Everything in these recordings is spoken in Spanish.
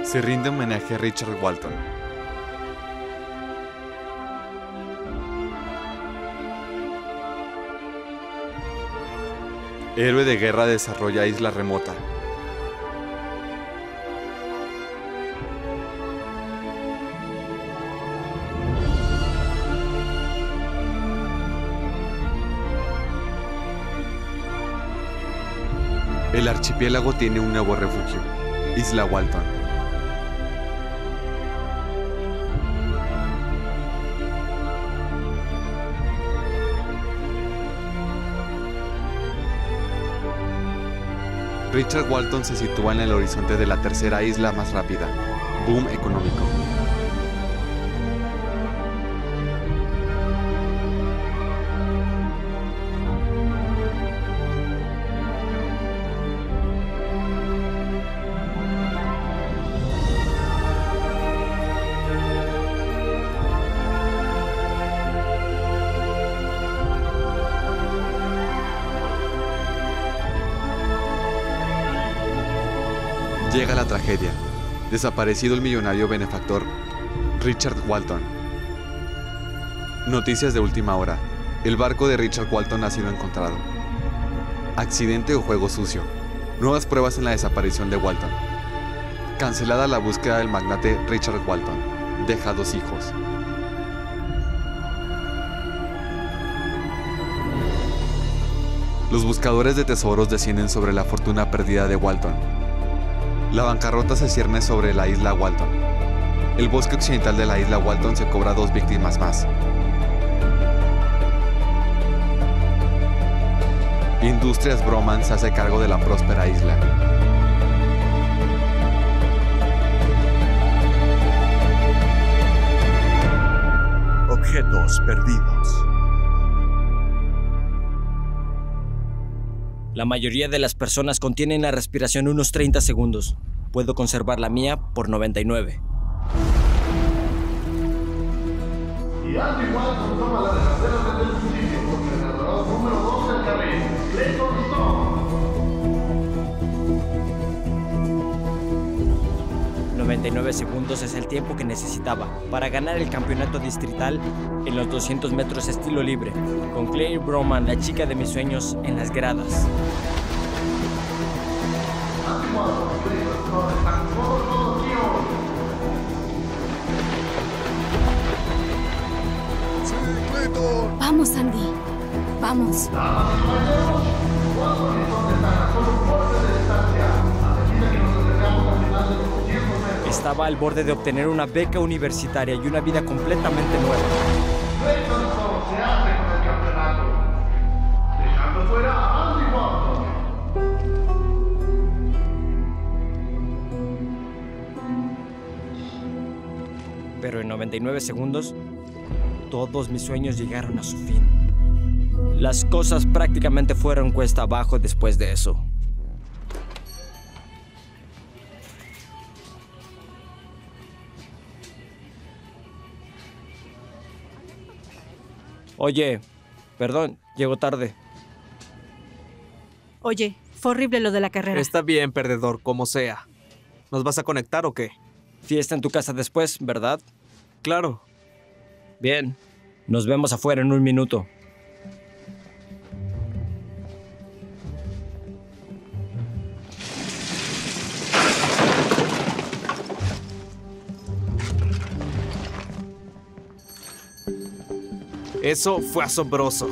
Se rinde homenaje a Richard Walton. Héroe de guerra desarrolla isla remota. El archipiélago tiene un nuevo refugio, Isla Walton. Richard Walton se sitúa en el horizonte de la tercera isla más rápida, boom económico. Llega la tragedia. Desaparecido el millonario benefactor Richard Walton. Noticias de última hora. El barco de Richard Walton ha sido encontrado. Accidente o juego sucio. Nuevas pruebas en la desaparición de Walton. Cancelada la búsqueda del magnate Richard Walton. Deja 2 hijos. Los buscadores de tesoros descienden sobre la fortuna perdida de Walton. La bancarrota se cierne sobre la isla Walton. El bosque occidental de la isla Walton se cobra 2 víctimas más. Industrias Broman se hace cargo de la próspera isla. Objetos perdidos. La mayoría de las personas contienen la respiración unos 30 segundos. Puedo conservar la mía por 99. Y Andy Walton toma la delantera desde el principio porque el ganador número 2 del carril, Clayton Stone. 99 segundos es el tiempo que necesitaba para ganar el campeonato distrital en los 200 metros estilo libre, con Claire Broman, la chica de mis sueños, en las gradas. Andy Walton y Clayton Stone están todos aquí hoy. ¡Sí, Clayton! Vamos, Andy. Vamos. Damas y caballeros, Walton y Stone están a solo un golpe de distancia. A medida que nos acercamos al final de los 200 metros. Estaba al borde de obtener una beca universitaria y una vida completamente nueva. Clayton Stone se hace con el campeonato, dejando fuera a Andy Walton. Pero en 99 segundos, todos mis sueños llegaron a su fin. Las cosas prácticamente fueron cuesta abajo después de eso. Oye, perdón, llego tarde. Oye, fue horrible lo de la carrera. Está bien, perdedor, como sea. ¿Nos vas a conectar o qué? Fiesta en tu casa después, ¿verdad? Claro. Bien. Nos vemos afuera en un minuto. Eso fue asombroso.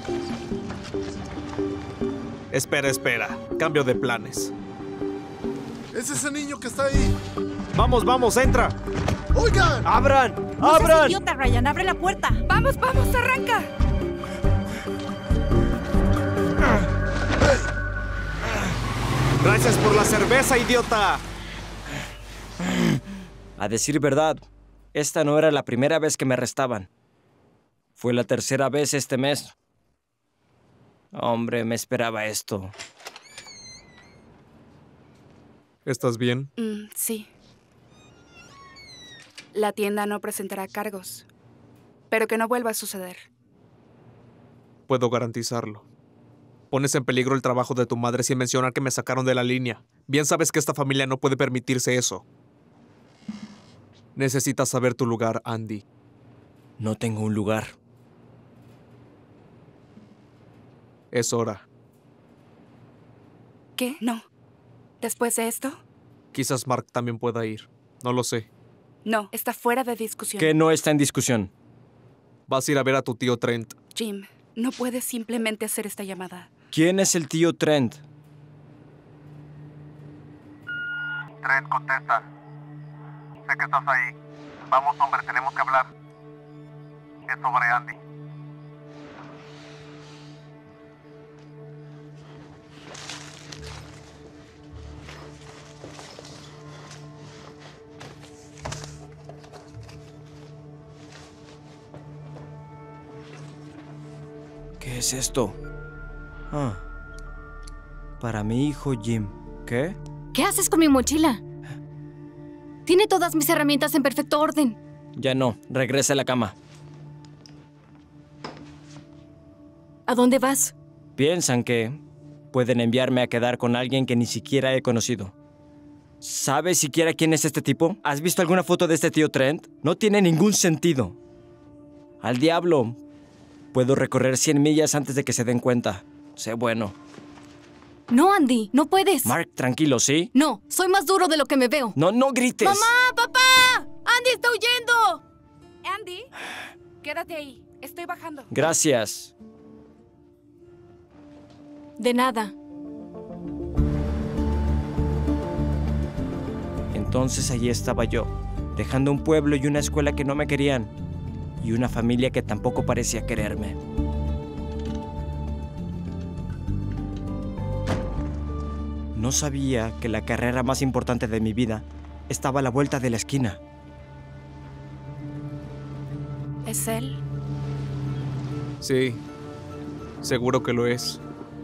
Espera. Cambio de planes. ¡Es ese niño que está ahí! ¡Vamos, vamos, entra! ¡Oigan! ¡Abran! No seas ¡Abran! idiota, Ryan, abre la puerta. Vamos, arranca. ¡Gracias por la cerveza, idiota! A decir verdad, esta no era la primera vez que me arrestaban. Fue la tercera vez este mes. Hombre, me esperaba esto. ¿Estás bien? Sí. La tienda no presentará cargos, pero que no vuelva a suceder. Puedo garantizarlo. Pones en peligro el trabajo de tu madre sin mencionar que me sacaron de la línea. Bien sabes que esta familia no puede permitirse eso. Necesitas saber tu lugar, Andy. No tengo un lugar. Es hora. ¿Qué? No. ¿Después de esto? Quizás Mark también pueda ir. No lo sé. No, está fuera de discusión. ¿Qué no está en discusión? Vas a ir a ver a tu tío Trent. Jim, no puedes simplemente hacer esta llamada. ¿Quién es el tío Trent? Trent, contesta. Sé que estás ahí. Vamos, hombre, tenemos que hablar. Es sobre Andy. ¿Qué es esto? Ah. Para mi hijo Jim. ¿Qué? ¿Qué haces con mi mochila? Tiene todas mis herramientas en perfecto orden. Ya no. Regresa a la cama. ¿A dónde vas? Piensan que pueden enviarme a quedar con alguien que ni siquiera he conocido. ¿Sabes siquiera quién es este tipo? ¿Has visto alguna foto de este tío Trent? No tiene ningún sentido. Al diablo. Puedo recorrer 100 millas antes de que se den cuenta. Sé bueno. No, Andy, no puedes. Mark, tranquilo, ¿sí? No, soy más duro de lo que me veo. No, no grites. ¡Mamá! ¡Papá! ¡Andy está huyendo! Andy, quédate ahí. Estoy bajando. Gracias. De nada. Entonces allí estaba yo, dejando un pueblo y una escuela que no me querían, y una familia que tampoco parecía quererme. No sabía que la carrera más importante de mi vida estaba a la vuelta de la esquina. ¿Es él? Sí, seguro que lo es.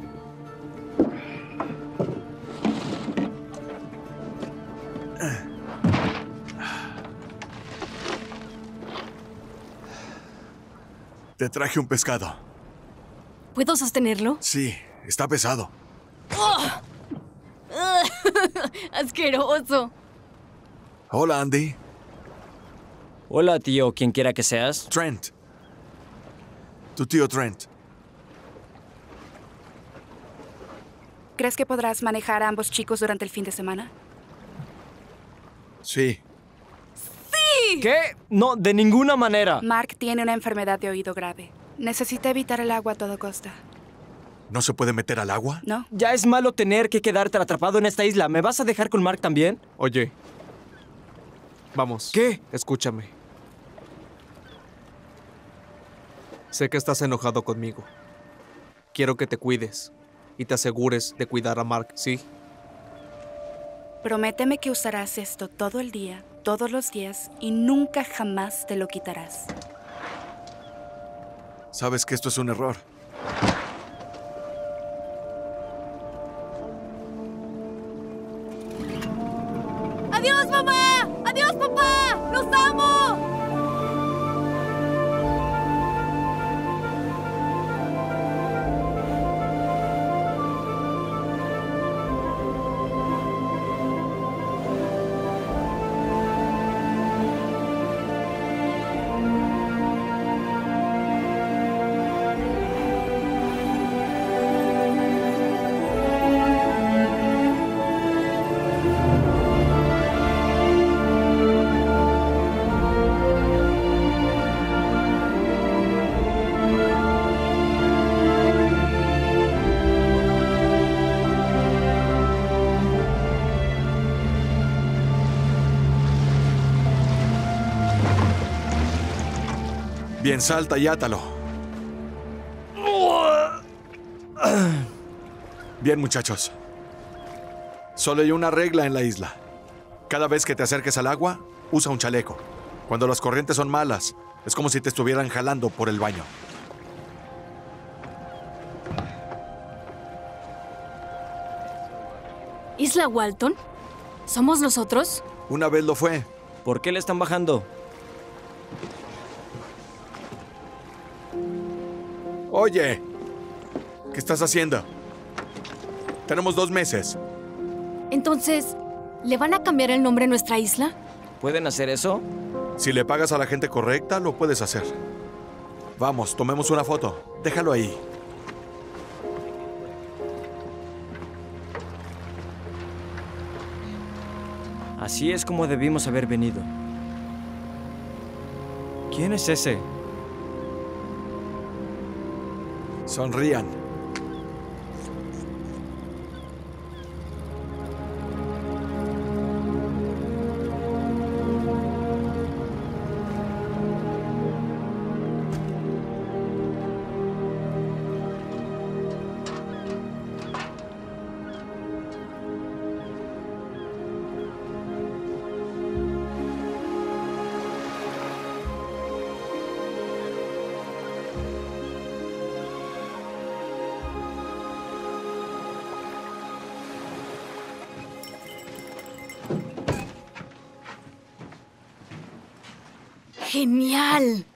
Te traje un pescado. ¿Puedo sostenerlo? Sí, está pesado. ¡Asqueroso! Hola, Andy. Hola, tío, quien quiera que seas. Trent. Tu tío Trent. ¿Crees que podrás manejar a ambos chicos durante el fin de semana? Sí. ¿Qué? No, de ninguna manera. Mark tiene una enfermedad de oído grave. Necesita evitar el agua a toda costa. ¿No se puede meter al agua? ¿No? Ya es malo tener que quedarte atrapado en esta isla. ¿Me vas a dejar con Mark también? Oye. Vamos. ¿Qué? Escúchame. Sé que estás enojado conmigo. Quiero que te cuides y te asegures de cuidar a Mark, ¿sí? Prométeme que usarás esto todo el día, todos los días, y nunca jamás te lo quitarás. Sabes que esto es un error. ¡Adiós, mamá! ¡Adiós, papá! ¡Los amo! Bien, salta y átalo. Bien, muchachos. Solo hay una regla en la isla. Cada vez que te acerques al agua, usa un chaleco. Cuando las corrientes son malas, es como si te estuvieran jalando por el baño. ¿Isla Walton? ¿Somos nosotros? Una vez lo fue. ¿Por qué le están bajando? Oye, ¿qué estás haciendo? Tenemos 2 meses. Entonces, ¿le van a cambiar el nombre a nuestra isla? ¿Pueden hacer eso? Si le pagas a la gente correcta, lo puedes hacer. Vamos, tomemos una foto. Déjalo ahí. Así es como debimos haber venido. ¿Quién es ese? Sonrían. ¡Genial!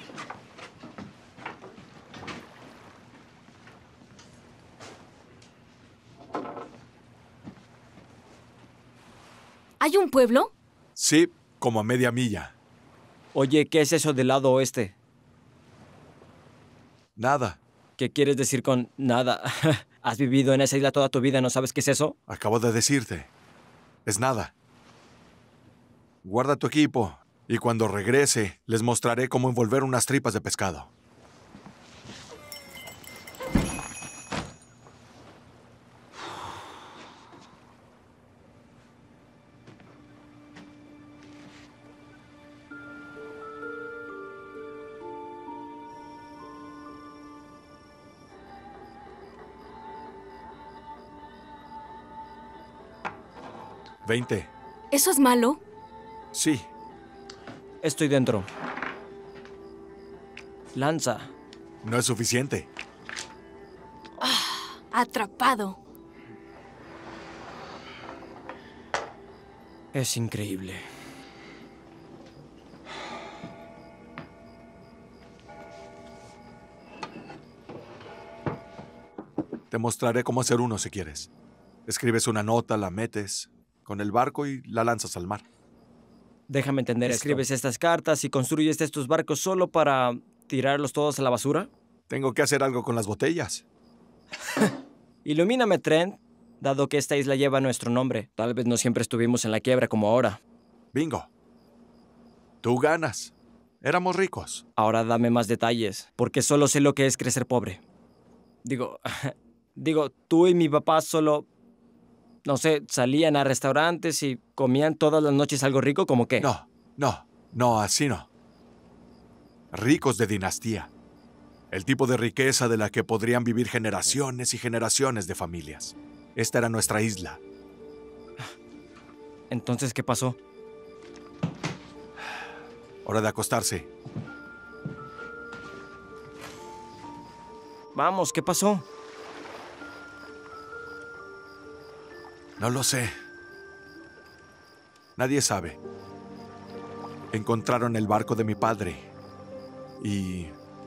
¿Hay un pueblo? Sí, como a media milla. Oye, ¿qué es eso del lado oeste? Nada. ¿Qué quieres decir con nada? ¿Has vivido en esa isla toda tu vida y no sabes qué es eso? Acabo de decirte. Es nada. Guarda tu equipo y cuando regrese les mostraré cómo envolver unas tripas de pescado. ¿20? ¿Eso es malo? Sí. Estoy dentro. Lanza. No es suficiente. Atrapado. Es increíble. Te mostraré cómo hacer uno si quieres. Escribes una nota, la metes con el barco y la lanzas al mar. Déjame entender, ¿escribes estas cartas y construyes estos barcos solo para tirarlos todos a la basura? Tengo que hacer algo con las botellas. Ilumíname, Trent, dado que esta isla lleva nuestro nombre. Tal vez no siempre estuvimos en la quiebra como ahora. Bingo. Tú ganas. Éramos ricos. Ahora dame más detalles, porque solo sé lo que es crecer pobre. Digo, tú y mi papá solo, no sé, salían a restaurantes y comían todas las noches algo rico, ¿como qué? No, así no. Ricos de dinastía. El tipo de riqueza de la que podrían vivir generaciones y generaciones de familias. Esta era nuestra isla. Entonces, ¿qué pasó? Hora de acostarse. Vamos, ¿qué pasó? No lo sé. Nadie sabe. Encontraron el barco de mi padre y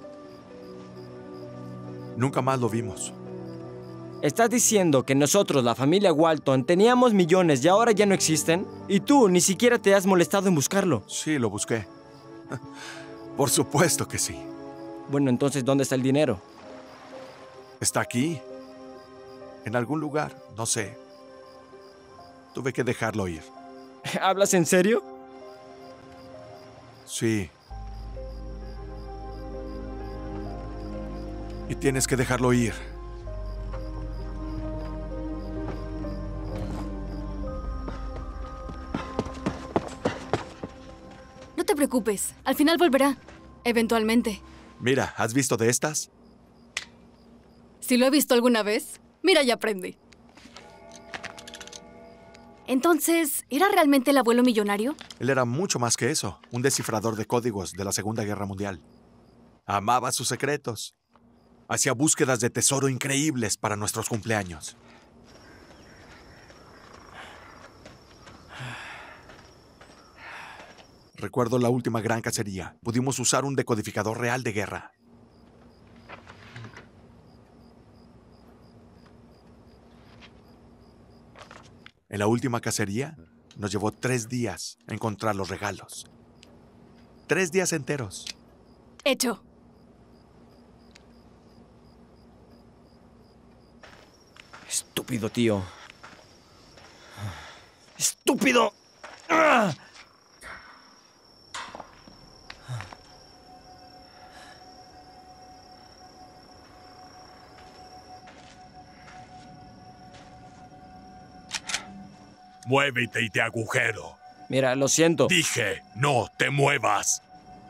nunca más lo vimos. ¿Estás diciendo que nosotros, la familia Walton, teníamos millones y ahora ya no existen? ¿Y tú ni siquiera te has molestado en buscarlo? Sí, lo busqué. Por supuesto que sí. Bueno, entonces, ¿dónde está el dinero? Está aquí. En algún lugar, no sé. Tuve que dejarlo ir. ¿Hablas en serio? Sí. Y tienes que dejarlo ir. No te preocupes, al final volverá. Eventualmente. Mira, ¿has visto de estas? Si lo he visto alguna vez, mira y aprende. Entonces, ¿era realmente el abuelo millonario? Él era mucho más que eso, un descifrador de códigos de la Segunda Guerra Mundial. Amaba sus secretos. Hacía búsquedas de tesoro increíbles para nuestros cumpleaños. Recuerdo la última gran cacería. Pudimos usar un decodificador real de guerra. En la última cacería, Nos llevó 3 días encontrar los regalos. 3 días enteros. Hecho. Estúpido, tío. ¡Estúpido! ¡Ah! Muévete y te agujero. Mira, lo siento. Dije, no te muevas.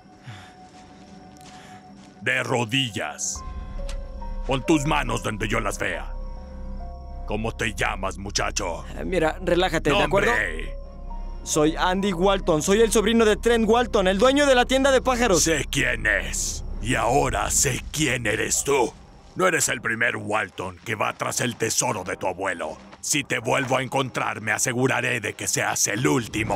De rodillas. Pon tus manos donde yo las vea. ¿Cómo te llamas, muchacho? Mira, relájate, ¿de acuerdo? ¡Nombre! Soy Andy Walton. Soy el sobrino de Trent Walton, el dueño de la tienda de pájaros. Sé quién es. Y ahora sé quién eres tú. No eres el primer Walton que va tras el tesoro de tu abuelo. Si te vuelvo a encontrar, me aseguraré de que seas el último.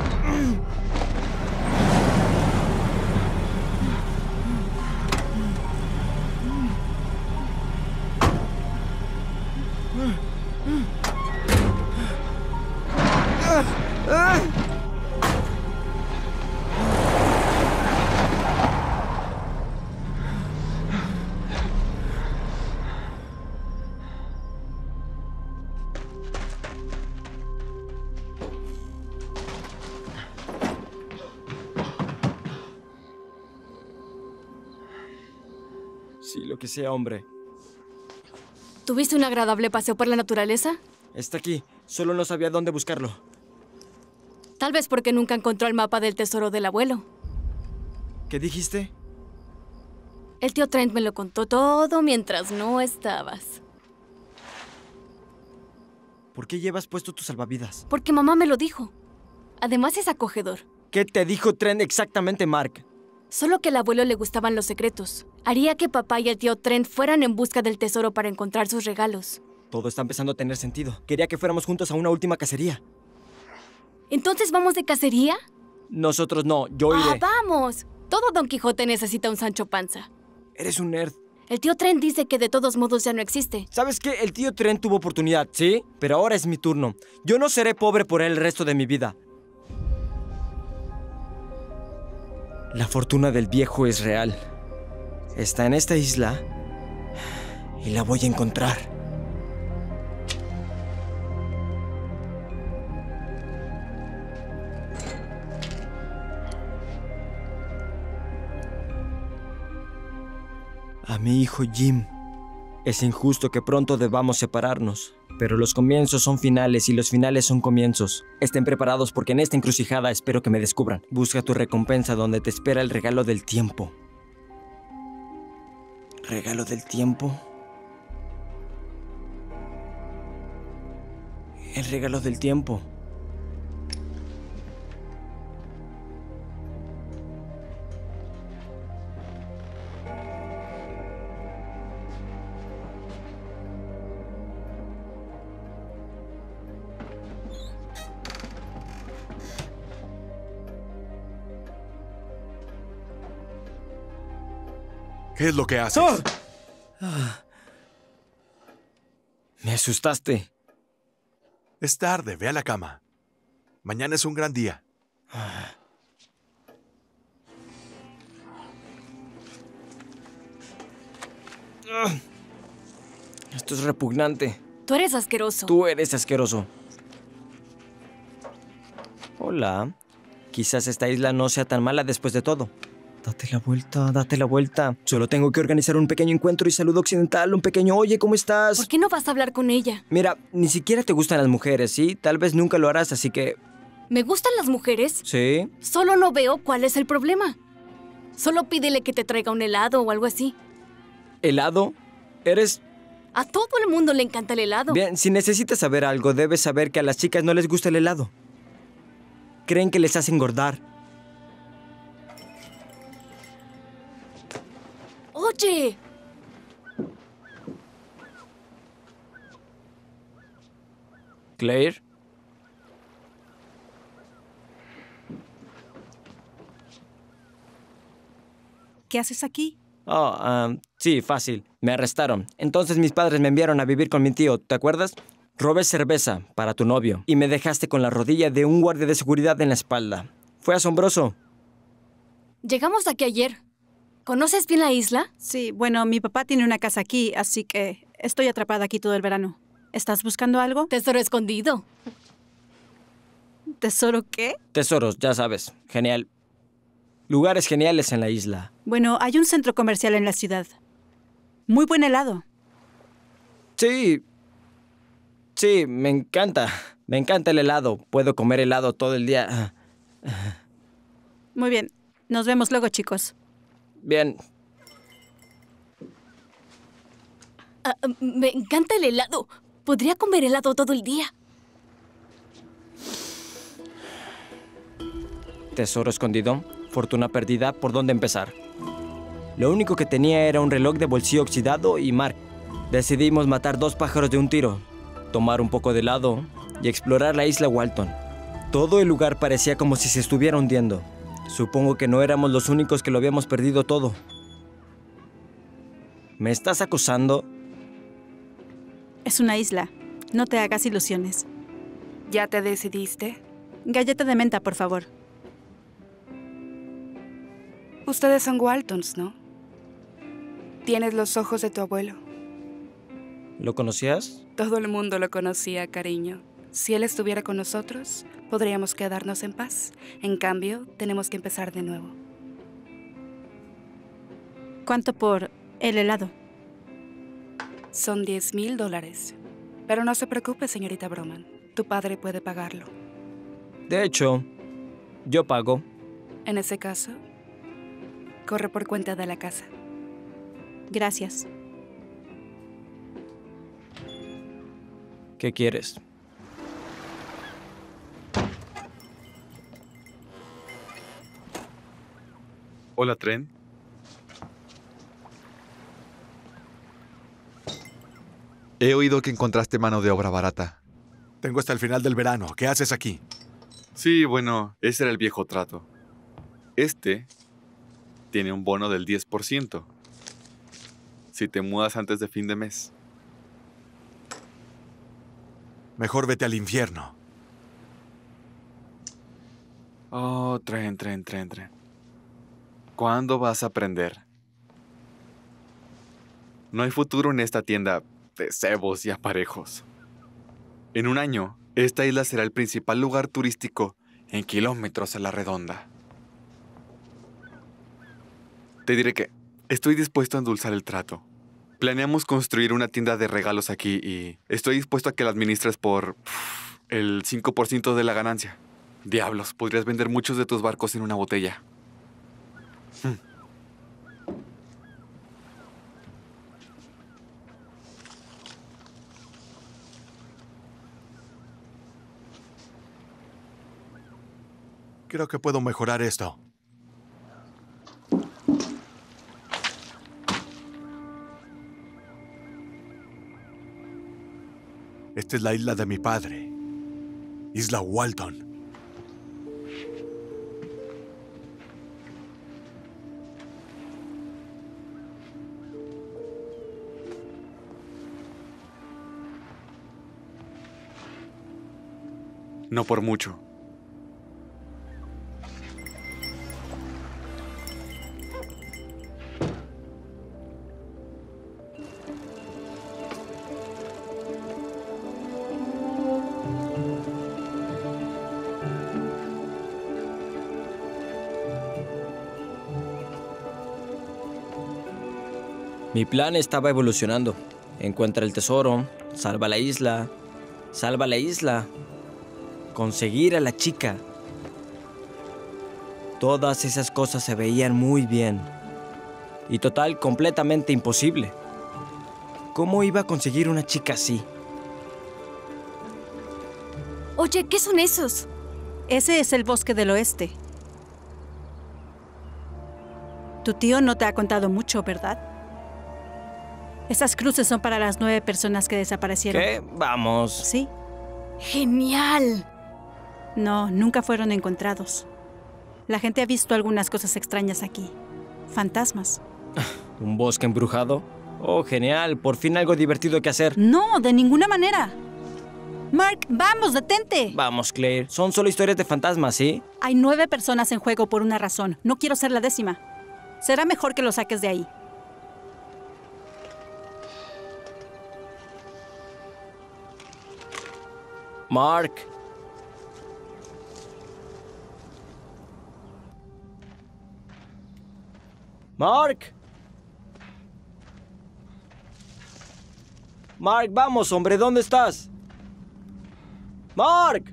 Sí, lo que sea, hombre. ¿Tuviste un agradable paseo por la naturaleza? Está aquí. Solo no sabía dónde buscarlo. Tal vez porque nunca encontró el mapa del tesoro del abuelo. ¿Qué dijiste? El tío Trent me lo contó todo mientras no estabas. ¿Por qué llevas puesto tus salvavidas? Porque mamá me lo dijo. Además es acogedor. ¿Qué te dijo Trent exactamente, Mark? Solo que al abuelo le gustaban los secretos. Haría que papá y el tío Trent fueran en busca del tesoro para encontrar sus regalos. Todo está empezando a tener sentido. Quería que fuéramos juntos a una última cacería. ¿Entonces vamos de cacería? Nosotros no, yo iré. ¡Vamos! Todo Don Quijote necesita un Sancho Panza. Eres un nerd. El tío Trent dice que de todos modos ya no existe. ¿Sabes qué? El tío Trent tuvo oportunidad, ¿sí? Pero ahora es mi turno. Yo no seré pobre por él el resto de mi vida. La fortuna del viejo es real. Está en esta isla y la voy a encontrar. A mi hijo Jim. Es injusto que pronto debamos separarnos, pero los comienzos son finales y los finales son comienzos. Estén preparados porque en esta encrucijada espero que me descubran. Busca tu recompensa donde te espera el regalo del tiempo. ¿Regalo del tiempo? El regalo del tiempo. ¿Qué es lo que haces? Me asustaste. Es tarde, ve a la cama. Mañana es un gran día. Esto es repugnante. Tú eres asqueroso. Tú eres asqueroso. Hola. Quizás esta isla no sea tan mala después de todo. Date la vuelta, date la vuelta. Solo tengo que organizar un pequeño encuentro y saludo occidental, un pequeño oye, ¿cómo estás? ¿Por qué no vas a hablar con ella? Mira, ni siquiera te gustan las mujeres, ¿sí? Tal vez nunca lo harás, así que... ¿Me gustan las mujeres? ¿Sí? Solo no veo cuál es el problema. Solo pídele que te traiga un helado o algo así. ¿Helado? ¿Eres...? A todo el mundo le encanta el helado. Bien, si necesitas saber algo, debes saber que a las chicas no les gusta el helado. Creen que les hace engordar. ¡Oye! ¿Claire? ¿Qué haces aquí? Sí, fácil. Me arrestaron. Entonces mis padres me enviaron a vivir con mi tío, ¿te acuerdas? Robé cerveza para tu novio y me dejaste con la rodilla de un guardia de seguridad en la espalda. Fue asombroso. Llegamos aquí ayer. ¿Conoces bien la isla? Sí, bueno, mi papá tiene una casa aquí, así que estoy atrapada aquí todo el verano. ¿Estás buscando algo? Tesoro escondido. ¿Tesoro qué? Tesoros, ya sabes. Genial. Lugares geniales en la isla. Bueno, hay un centro comercial en la ciudad. Muy buen helado. Sí. Sí, me encanta. Me encanta el helado. Puedo comer helado todo el día. Muy bien. Nos vemos luego, chicos. Bien. Me encanta el helado. Podría comer helado todo el día. Tesoro escondido, fortuna perdida, ¿por dónde empezar? Lo único que tenía era un reloj de bolsillo oxidado y Mark. Decidimos matar 2 pájaros de un tiro, tomar un poco de helado y explorar la isla Walton. Todo el lugar parecía como si se estuviera hundiendo. Supongo que no éramos los únicos que lo habíamos perdido todo. ¿Me estás acusando? Es una isla. No te hagas ilusiones. ¿Ya te decidiste? Galleta de menta, por favor. Ustedes son Waltons, ¿no? Tienes los ojos de tu abuelo. ¿Lo conocías? Todo el mundo lo conocía, cariño. Si él estuviera con nosotros, podríamos quedarnos en paz. En cambio, tenemos que empezar de nuevo. ¿Cuánto por el helado? Son $10,000. Pero no se preocupe, señorita Broman. Tu padre puede pagarlo. De hecho, yo pago. En ese caso, corre por cuenta de la casa. Gracias. ¿Qué quieres? Hola, Trent. He oído que encontraste mano de obra barata. Tengo hasta el final del verano. ¿Qué haces aquí? Sí, bueno, ese era el viejo trato. Este tiene un bono del 10% si te mudas antes de fin de mes. Mejor vete al infierno. Oh, Trent. ¿Cuándo vas a aprender? No hay futuro en esta tienda de cebos y aparejos. En un año, esta isla será el principal lugar turístico en kilómetros a la redonda. Te diré que estoy dispuesto a endulzar el trato. Planeamos construir una tienda de regalos aquí y estoy dispuesto a que la administres por el 5% de la ganancia. Diablos, podrías vender muchos de tus barcos en una botella. Creo que puedo mejorar esto. Esta es la isla de mi padre. Isla Walton. No por mucho. Mi plan estaba evolucionando. Encuentra el tesoro, salva la isla, conseguir a la chica. Todas esas cosas se veían muy bien. Y total, completamente imposible. ¿Cómo iba a conseguir una chica así? Oye, ¿qué son esos? Ese es el bosque del oeste. Tu tío no te ha contado mucho, ¿verdad? Esas cruces son para las 9 personas que desaparecieron. ¿Qué? Vamos. Sí. ¡Genial! No, nunca fueron encontrados. La gente ha visto algunas cosas extrañas aquí. Fantasmas. ¿Un bosque embrujado? Oh, genial. Por fin algo divertido que hacer. No, de ninguna manera. Mark, vamos, detente. Vamos, Claire. Son solo historias de fantasmas, ¿sí? Hay 9 personas en juego por una razón. No quiero ser la 10ª. Será mejor que lo saques de ahí. Mark. Mark. Mark, vamos, hombre, ¿dónde estás? Mark.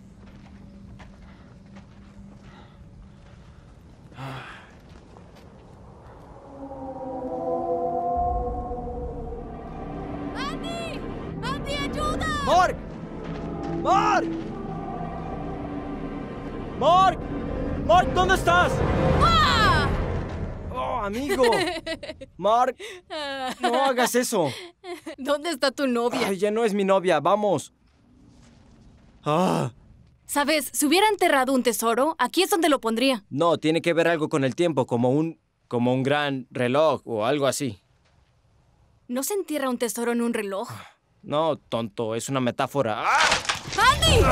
¡Andy! ¡Andy, ayuda! Mark. Mark. Mark. Mark, ¿dónde estás? ¡Ah! Oh, amigo. Mark, no hagas eso. ¿Dónde está tu novia? Ay, ya no es mi novia, vamos. Ah. ¿Sabes? Si hubiera enterrado un tesoro, aquí es donde lo pondría. No, tiene que ver algo con el tiempo, como un gran reloj o algo así. ¿No se entierra un tesoro en un reloj? No, tonto, es una metáfora. ¡Ah! ¡Andy!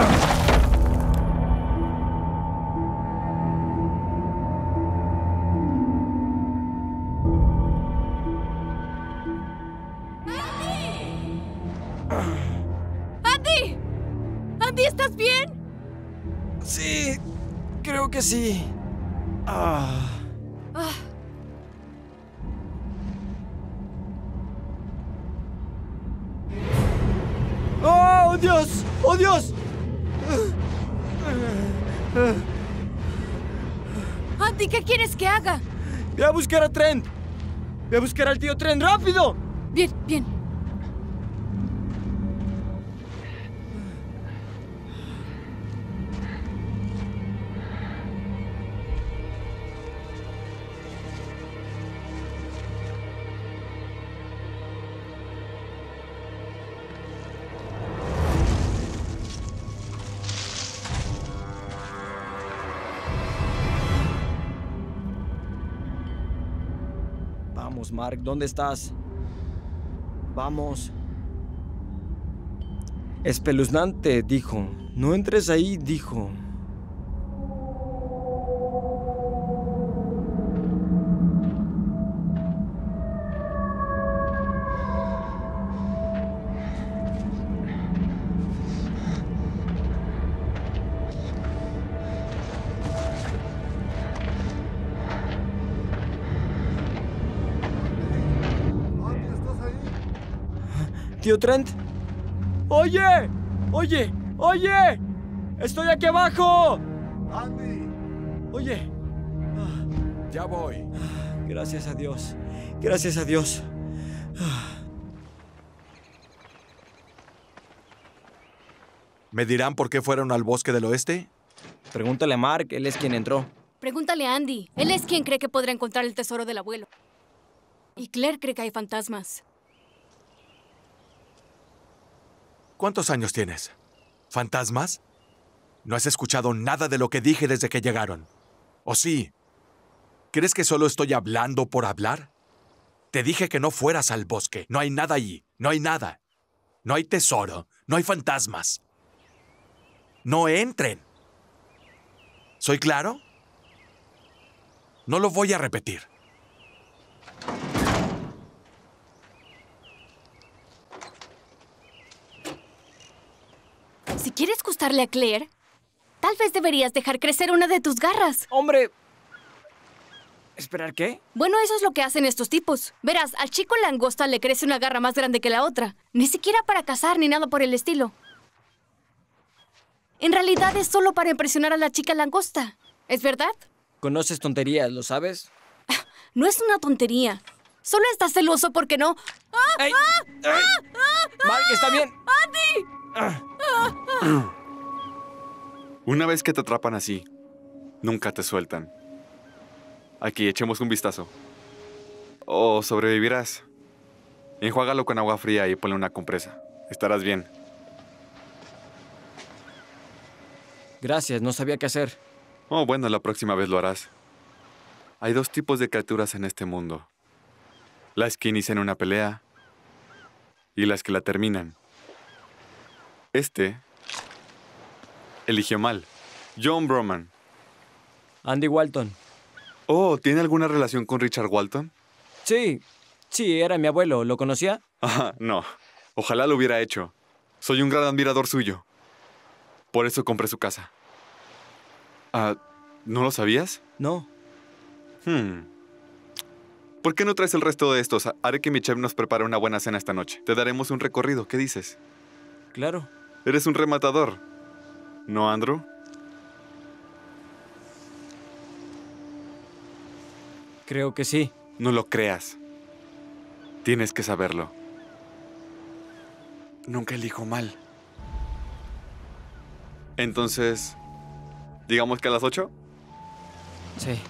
¡Andy! ¡Andy, ¿estás bien? Sí, creo que sí. Ah. Ah. ¡Oh, Dios! ¡Oh, Dios! Andy, ¿qué quieres que haga? Ve a buscar a Trent. Ve a buscar al tío Trent, rápido. Bien, bien. Vamos, Mark, ¿dónde estás? Vamos. Espeluznante, dijo. No entres ahí, dijo. Andy, ¿estás ahí? Tío Trent. ¡Oye! ¡Oye! ¡Oye! ¡Estoy aquí abajo! Andy. Oye. Ya voy. Gracias a Dios. Gracias a Dios. ¿Me dirán por qué fueron al bosque del oeste? Pregúntale a Mark, él es quien entró. Pregúntale a Andy. Él es quien cree que podrá encontrar el tesoro del abuelo. Y Claire cree que hay fantasmas. ¿Cuántos años tienes? ¿Fantasmas? ¿No has escuchado nada de lo que dije desde que llegaron? ¿O sí? ¿Crees que solo estoy hablando por hablar? Te dije que no fueras al bosque. No hay nada allí. No hay nada. No hay tesoro. No hay fantasmas. No entren. ¿Soy claro? No lo voy a repetir. Si quieres gustarle a Claire, tal vez deberías dejar crecer una de tus garras. ¡Hombre! ¿Esperar qué? Bueno, eso es lo que hacen estos tipos. Verás, al chico langosta le crece una garra más grande que la otra. Ni siquiera para cazar ni nada por el estilo. En realidad es solo para impresionar a la chica langosta. ¿Es verdad? Conoces tonterías, ¿lo sabes? No es una tontería. Solo estás celoso porque no... ¡Ah! ¡Ey! ¡Ah! ¡Ey! ¡Ah! ¡Ah! Mark, ¿está bien? ¡Andy! Una vez que te atrapan así, nunca te sueltan. Aquí, echemos un vistazo. O sobrevivirás. Enjuágalo con agua fría y ponle una compresa. Estarás bien. Gracias, no sabía qué hacer. Oh, bueno, la próxima vez lo harás. Hay dos tipos de criaturas en este mundo. Las que inician una pelea y las que la terminan. eligió mal. John Broman. Andy Walton. Oh, ¿tiene alguna relación con Richard Walton? Sí, era mi abuelo. ¿Lo conocía? Ah, no. Ojalá lo hubiera hecho. Soy un gran admirador suyo. Por eso compré su casa. Ah, ¿no lo sabías? No. ¿Por qué no traes el resto de estos? Haré que mi chef nos prepare una buena cena esta noche. Te daremos un recorrido. ¿Qué dices? Claro. Eres un rematador. ¿No, Andrew? Creo que sí. No lo creas. Tienes que saberlo. Nunca elijo mal. Entonces, digamos que a las 8. Sí.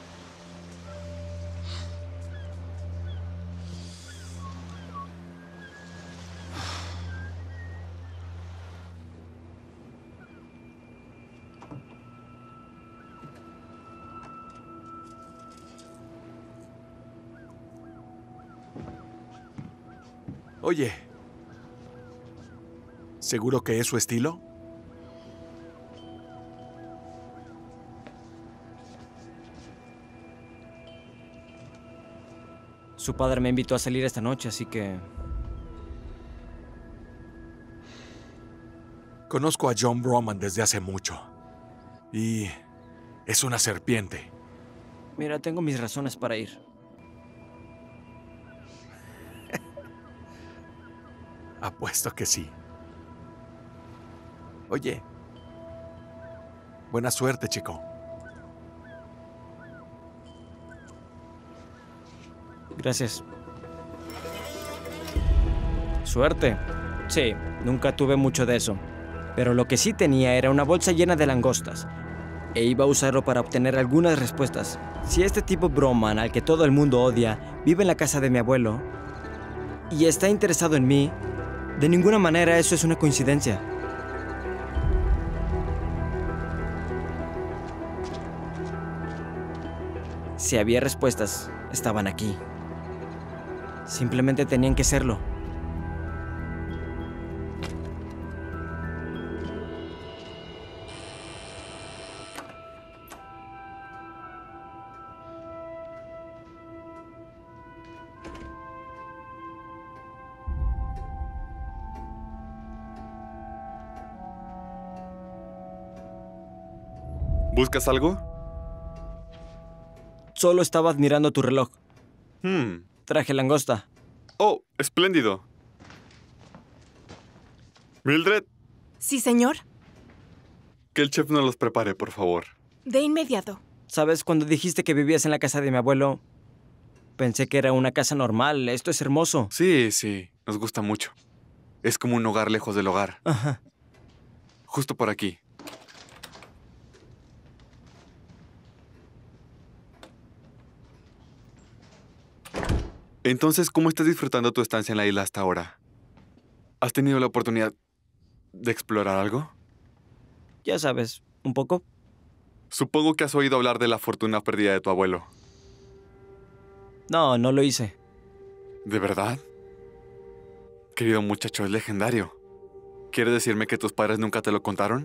Oye, ¿seguro que es su estilo? Su padre me invitó a salir esta noche, así que... Conozco a John Broman desde hace mucho. Y es una serpiente. Mira, tengo mis razones para ir. Apuesto que sí. Oye, buena suerte, chico. Gracias. ¿Suerte? Sí, nunca tuve mucho de eso. Pero lo que sí tenía era una bolsa llena de langostas. E iba a usarlo para obtener algunas respuestas. Si este tipo Broman, al que todo el mundo odia, vive en la casa de mi abuelo y está interesado en mí, de ninguna manera eso es una coincidencia. Si había respuestas, estaban aquí. Simplemente tenían que serlo. ¿Buscas algo? Solo estaba admirando tu reloj. Traje langosta. Oh, espléndido. Mildred, Sí, señor. que el chef nos los prepare, por favor. De inmediato. ¿Sabes? Cuando dijiste que vivías en la casa de mi abuelo, pensé que era una casa normal. Esto es hermoso. Sí, nos gusta mucho. Es como un hogar lejos del hogar. Ajá. Justo por aquí. Entonces, ¿cómo estás disfrutando tu estancia en la isla hasta ahora? ¿Has tenido la oportunidad de explorar algo? Ya sabes, un poco. Supongo que has oído hablar de la fortuna perdida de tu abuelo. No, no lo hice. ¿De verdad? Querido muchacho, es legendario. ¿Quieres decirme que tus padres nunca te lo contaron?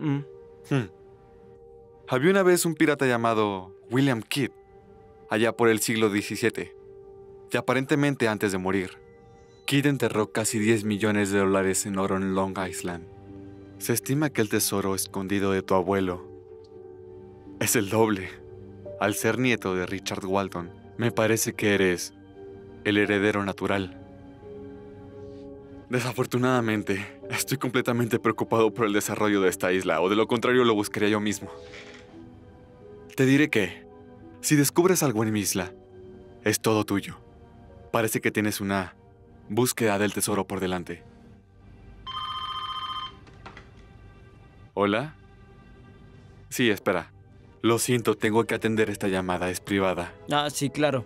Había una vez un pirata llamado William Kidd, allá por el siglo XVII. Y aparentemente antes de morir, Kidd enterró casi $10 millones en oro en Long Island. Se estima que el tesoro escondido de tu abuelo es el doble. Al ser nieto de Richard Walton, me parece que eres el heredero natural. Desafortunadamente, estoy completamente preocupado por el desarrollo de esta isla, o de lo contrario lo buscaría yo mismo. Te diré que, si descubres algo en mi isla, es todo tuyo. Parece que tienes una búsqueda del tesoro por delante. ¿Hola? Sí, espera. Lo siento, tengo que atender esta llamada, es privada. Ah, sí, claro.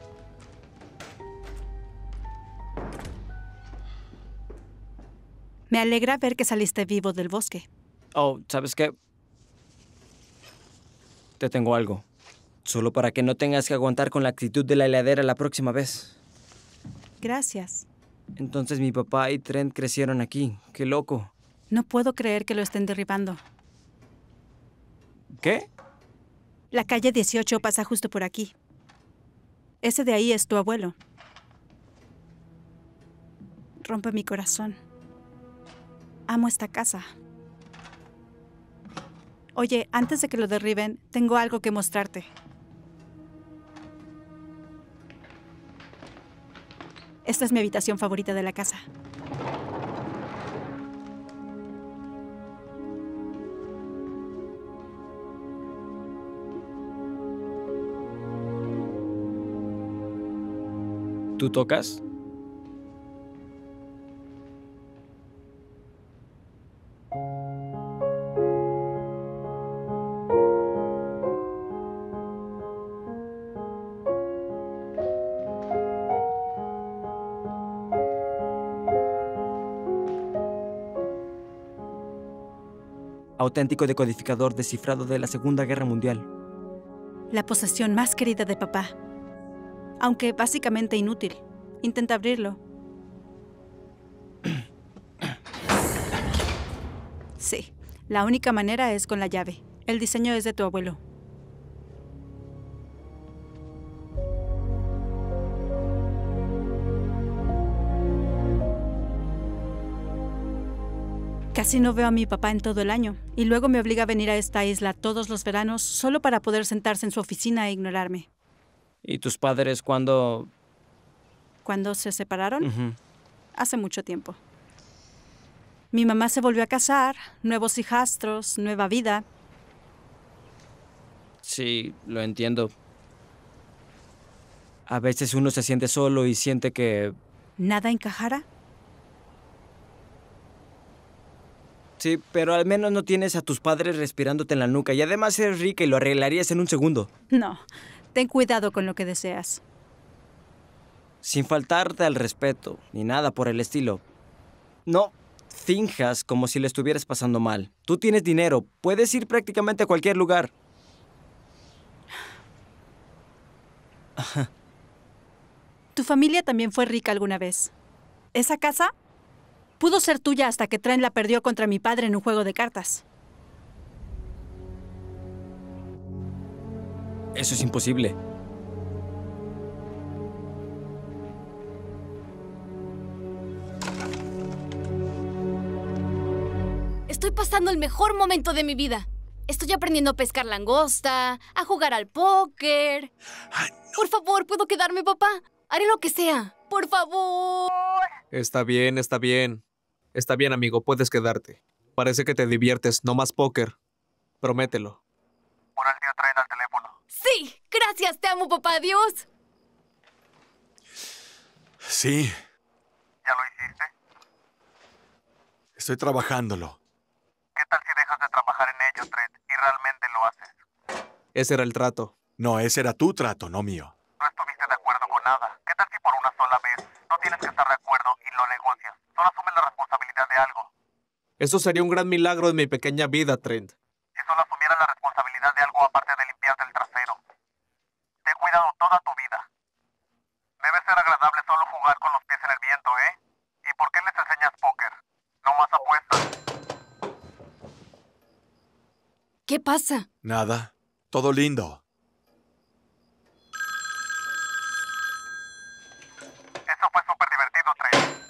Me alegra ver que saliste vivo del bosque. Oh, ¿sabes qué? Te tengo algo. Solo para que no tengas que aguantar con la actitud de la heladera la próxima vez. Gracias. Entonces mi papá y Trent crecieron aquí. ¡Qué loco! No puedo creer que lo estén derribando. ¿Qué? La calle 18 pasa justo por aquí. Ese de ahí es tu abuelo. Rompe mi corazón. Amo esta casa. Oye, antes de que lo derriben, tengo algo que mostrarte. Esta es mi habitación favorita de la casa. ¿Tú tocas? Auténtico decodificador descifrado de la Segunda Guerra Mundial. La posesión más querida de papá. Aunque básicamente inútil. Intenta abrirlo. Sí, la única manera es con la llave. El diseño es de tu abuelo. Casi no veo a mi papá en todo el año, y luego me obliga a venir a esta isla todos los veranos solo para poder sentarse en su oficina e ignorarme. ¿Y tus padres cuándo? ¿Cuándo se separaron? Hace mucho tiempo. Mi mamá se volvió a casar, nuevos hijastros, nueva vida. Sí, lo entiendo. A veces uno se siente solo y siente que... ¿Nada encajara? Sí, pero al menos no tienes a tus padres respirándote en la nuca y además eres rica y lo arreglarías en un segundo. No, ten cuidado con lo que deseas. Sin faltarte al respeto, ni nada por el estilo. No finjas como si le estuvieras pasando mal. Tú tienes dinero, puedes ir prácticamente a cualquier lugar. Tu familia también fue rica alguna vez. ¿Esa casa? Pudo ser tuya hasta que Trent la perdió contra mi padre en un juego de cartas. Eso es imposible. Estoy pasando el mejor momento de mi vida. Estoy aprendiendo a pescar langosta, a jugar al póker. Ay, no. Por favor, ¿puedo quedarme, papá? Haré lo que sea. Por favor. Está bien, está bien. Está bien, amigo, puedes quedarte. Parece que te diviertes, no más póker. Promételo. Por el tío Trent al teléfono. Sí, gracias, te amo, papá. Adiós. Sí, ¿Ya lo hiciste? estoy trabajándolo. ¿Qué tal si dejas de trabajar en ello, Trent, y realmente lo haces? Ese era el trato. No, ese era tu trato, no mío. No estuviste de acuerdo con nada. ¿Qué tal si por una sola vez no tienes que estar de acuerdo y lo negocias? Solo asumes la responsabilidad de algo. Eso sería un gran milagro en mi pequeña vida, Trent. Si solo asumieras la responsabilidad de algo aparte de limpiarte el trasero. Te he cuidado toda tu vida. Debe ser agradable solo jugar con los pies en el viento, ¿eh? ¿Y por qué les enseñas póker? No más apuestas. ¿Qué pasa? Nada, todo lindo. Eso fue súper divertido, Trent.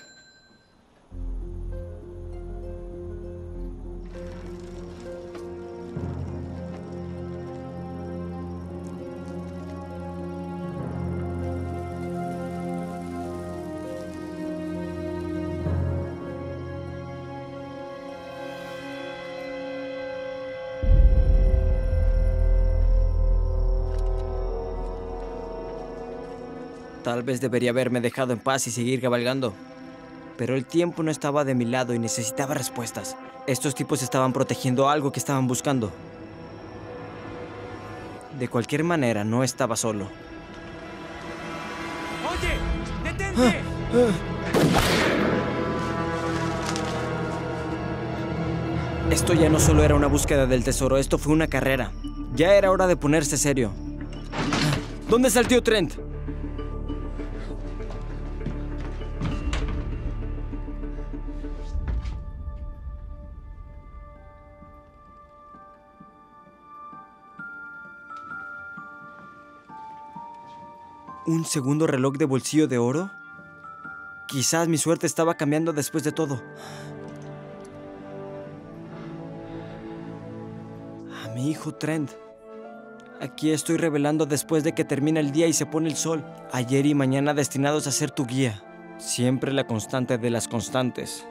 Tal vez debería haberme dejado en paz y seguir cabalgando. Pero el tiempo no estaba de mi lado y necesitaba respuestas. Estos tipos estaban protegiendo algo que estaban buscando. De cualquier manera, no estaba solo. ¡Oye! ¡Detente! Esto ya no solo era una búsqueda del tesoro, esto fue una carrera. Ya era hora de ponerse serio. ¿Dónde está el tío Trent? ¿Un segundo reloj de bolsillo de oro? Quizás mi suerte estaba cambiando después de todo. A mi hijo Trent. Aquí estoy revelando después de que termina el día y se pone el sol. Ayer y mañana destinados a ser tu guía. Siempre la constante de las constantes.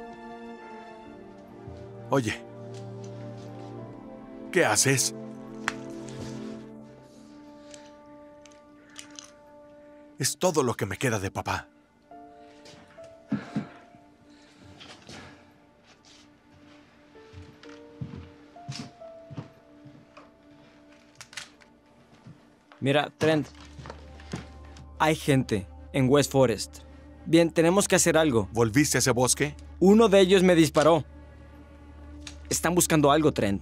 Oye, ¿qué haces? Es todo lo que me queda de papá. Mira, Trent. Hay gente en West Forest. Bien, tenemos que hacer algo. ¿Volviste a ese bosque? Uno de ellos me disparó. Están buscando algo, Trent.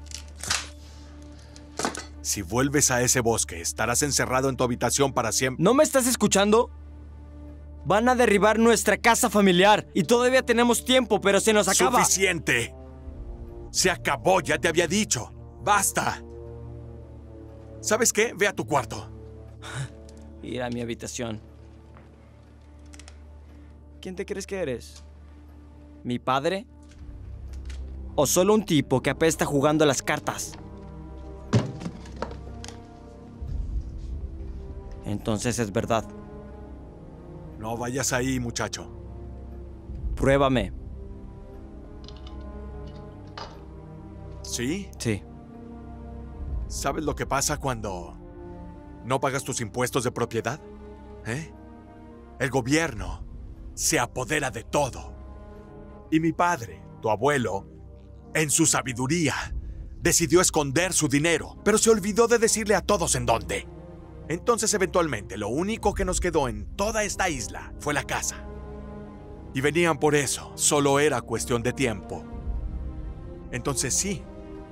Si vuelves a ese bosque, estarás encerrado en tu habitación para siempre. ¿No me estás escuchando? Van a derribar nuestra casa familiar y todavía tenemos tiempo, pero se nos acaba. ¡Suficiente! Se acabó, ya te había dicho. ¡Basta! ¿Sabes qué? Ve a tu cuarto. Ir a mi habitación. ¿Quién te crees que eres? ¿Mi padre? ¿O solo un tipo que apesta jugando a las cartas? Entonces es verdad. No vayas ahí, muchacho. Pruébame. ¿Sí? Sí. ¿Sabes lo que pasa cuando no pagas tus impuestos de propiedad? ¿Eh? El gobierno se apodera de todo. Y mi padre, tu abuelo, en su sabiduría, decidió esconder su dinero, pero se olvidó de decirle a todos en dónde. Entonces, eventualmente, lo único que nos quedó en toda esta isla fue la casa. Y venían por eso, solo era cuestión de tiempo. Entonces sí,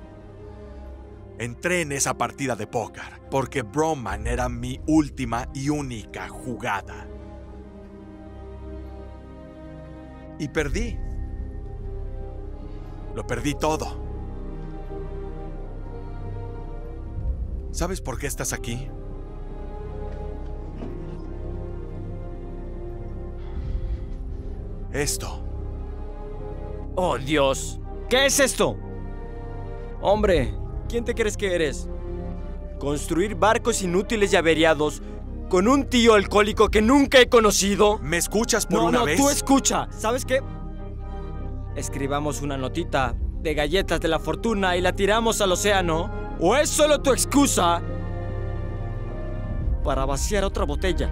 entré en esa partida de póker, porque Bromman era mi última y única jugada. Y perdí. Lo perdí todo. ¿Sabes por qué estás aquí? Esto. ¡Oh, Dios! ¿Qué es esto? Hombre, ¿quién te crees que eres? ¿Construir barcos inútiles y averiados con un tío alcohólico que nunca he conocido? ¿Me escuchas por una vez? No, tú escucha. ¿Sabes qué? Escribamos una notita de galletas de la fortuna y la tiramos al océano. ¿O es solo tu excusa para vaciar otra botella?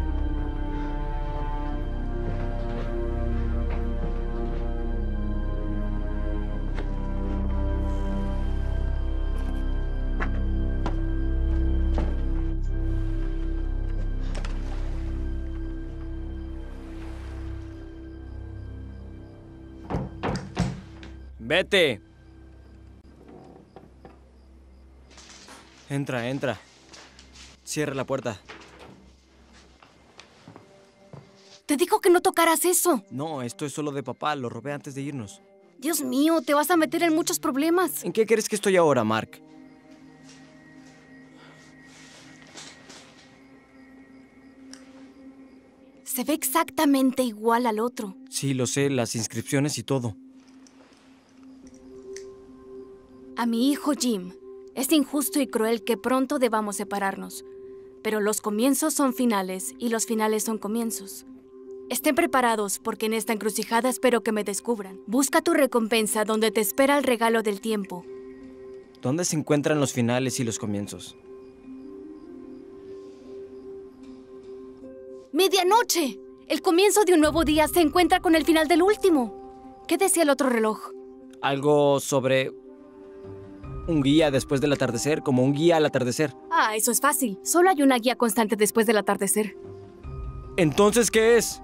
Vete. Entra, entra. Cierra la puerta. Te dijo que no tocaras eso. No, esto es solo de papá. Lo robé antes de irnos. Dios mío, te vas a meter en muchos problemas. ¿En qué crees que estoy ahora, Mark? Se ve exactamente igual al otro. Sí, lo sé, las inscripciones y todo. A mi hijo Jim, es injusto y cruel que pronto debamos separarnos. Pero los comienzos son finales y los finales son comienzos. Estén preparados porque en esta encrucijada espero que me descubran. Busca tu recompensa donde te espera el regalo del tiempo. ¿Dónde se encuentran los finales y los comienzos? ¡Medianoche! El comienzo de un nuevo día se encuentra con el final del último. ¿Qué decía el otro reloj? Algo sobre un guía después del atardecer, como un guía al atardecer. Ah, eso es fácil. Solo hay una guía constante después del atardecer. ¿Entonces qué es?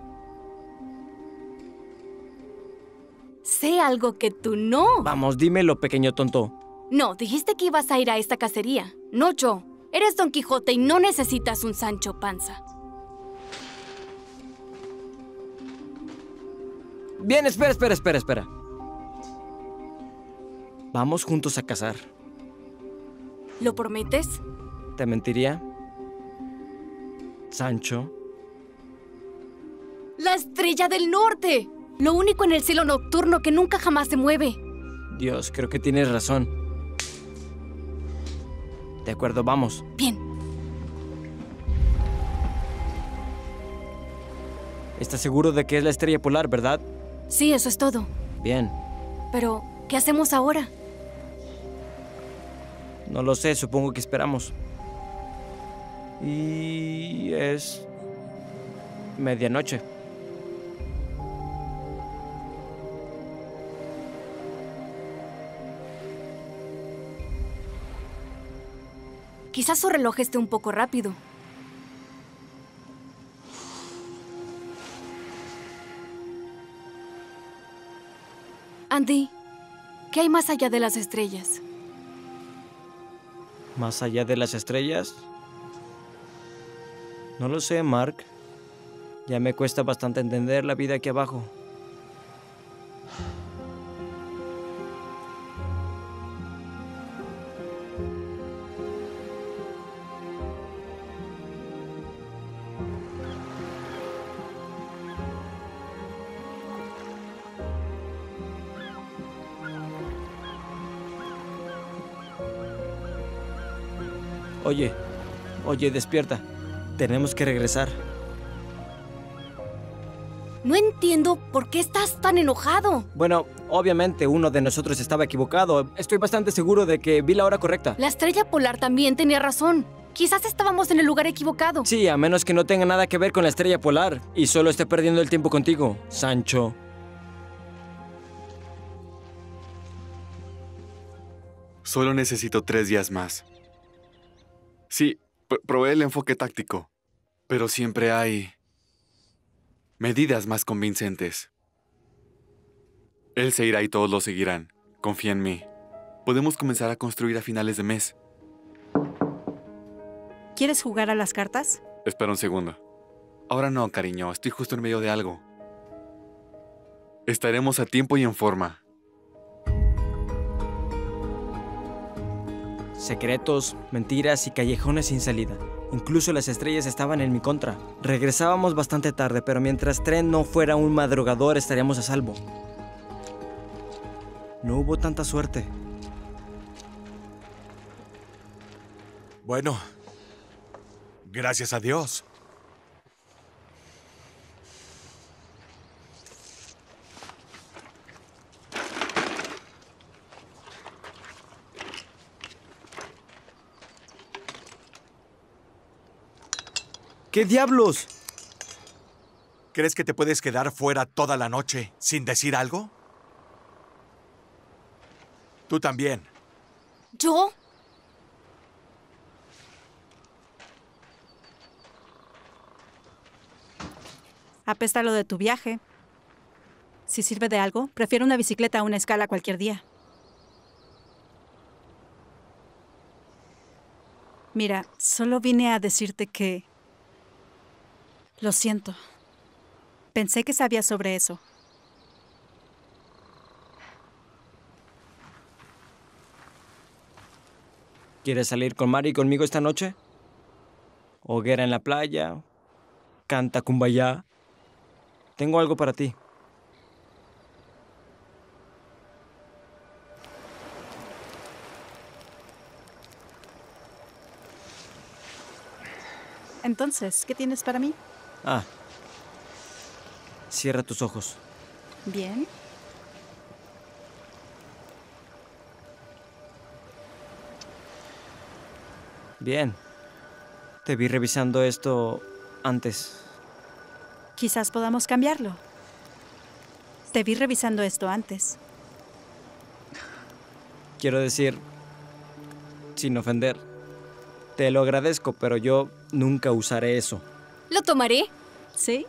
Sé algo que tú no. Vamos, dímelo, pequeño tonto. No, dijiste que ibas a ir a esta cacería. No yo. Eres Don Quijote y no necesitas un Sancho Panza. Bien, espera. Vamos juntos a cazar. ¿Lo prometes? ¿Te mentiría? Sancho, ¡La estrella del norte! Lo único en el cielo nocturno que nunca jamás se mueve. Dios, creo que tienes razón. De acuerdo, vamos. Bien. ¿Estás seguro de que es la estrella polar, verdad? Sí, eso es todo. Bien. Pero, ¿qué hacemos ahora? No lo sé, supongo que esperamos. Y es medianoche. Quizás su reloj esté un poco rápido. Andy, ¿qué hay más allá de las estrellas? ¿Más allá de las estrellas? No lo sé, Mark. Ya me cuesta bastante entender la vida aquí abajo. Oye, despierta. Tenemos que regresar. No entiendo por qué estás tan enojado. Bueno, obviamente uno de nosotros estaba equivocado. Estoy bastante seguro de que vi la hora correcta. La estrella polar también tenía razón. Quizás estábamos en el lugar equivocado. Sí, a menos que no tenga nada que ver con la estrella polar y solo esté perdiendo el tiempo contigo, Sancho. Solo necesito 3 días más. Sí, probé el enfoque táctico, pero siempre hay medidas más convincentes. Él se irá y todos lo seguirán. Confía en mí. Podemos comenzar a construir a finales de mes. ¿Quieres jugar a las cartas? Espera un segundo. Ahora no, cariño. Estoy justo en medio de algo. Estaremos a tiempo y en forma. Secretos, mentiras y callejones sin salida. Incluso las estrellas estaban en mi contra. Regresábamos bastante tarde, pero mientras Trent no fuera un madrugador estaríamos a salvo. No hubo tanta suerte. Bueno, gracias a Dios. ¿Qué diablos? ¿Crees que te puedes quedar fuera toda la noche sin decir algo? Tú también. ¿Yo? Apesta lo de tu viaje. Si sirve de algo, prefiero una bicicleta a una escala cualquier día. Mira, solo vine a decirte que... Lo siento. Pensé que sabías sobre eso. ¿Quieres salir con Mari y conmigo esta noche? Hoguera en la playa. Canta Kumbaya. Tengo algo para ti. Entonces, ¿qué tienes para mí? Cierra tus ojos. Bien. Bien. Te vi revisando esto antes. Quizás podamos cambiarlo. Te vi revisando esto antes. Quiero decir, sin ofender, te lo agradezco, pero yo nunca usaré eso. ¿Lo tomaré? ¿Sí?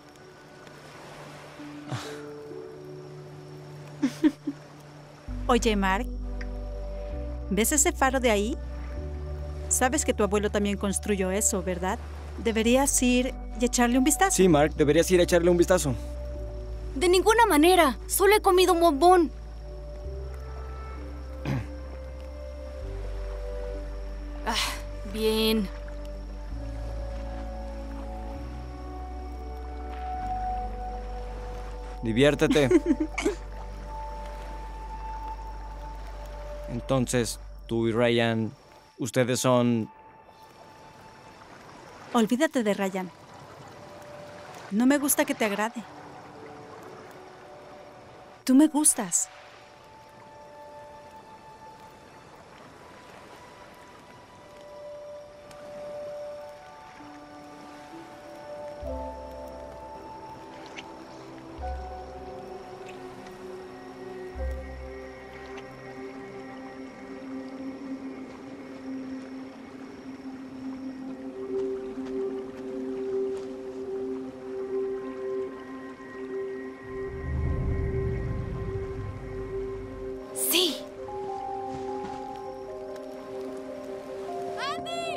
Oye, Mark, ¿ves ese faro de ahí? Sabes que tu abuelo también construyó eso, ¿verdad? Deberías ir y echarle un vistazo. Sí, Mark, deberías ir a echarle un vistazo. De ninguna manera. Solo he comido un bombón. Bien. Diviértete. Entonces, tú y Ryan, ustedes son... Olvídate de Ryan. No me gusta que te agrade. Tú me gustas. Sí. ¡Andy!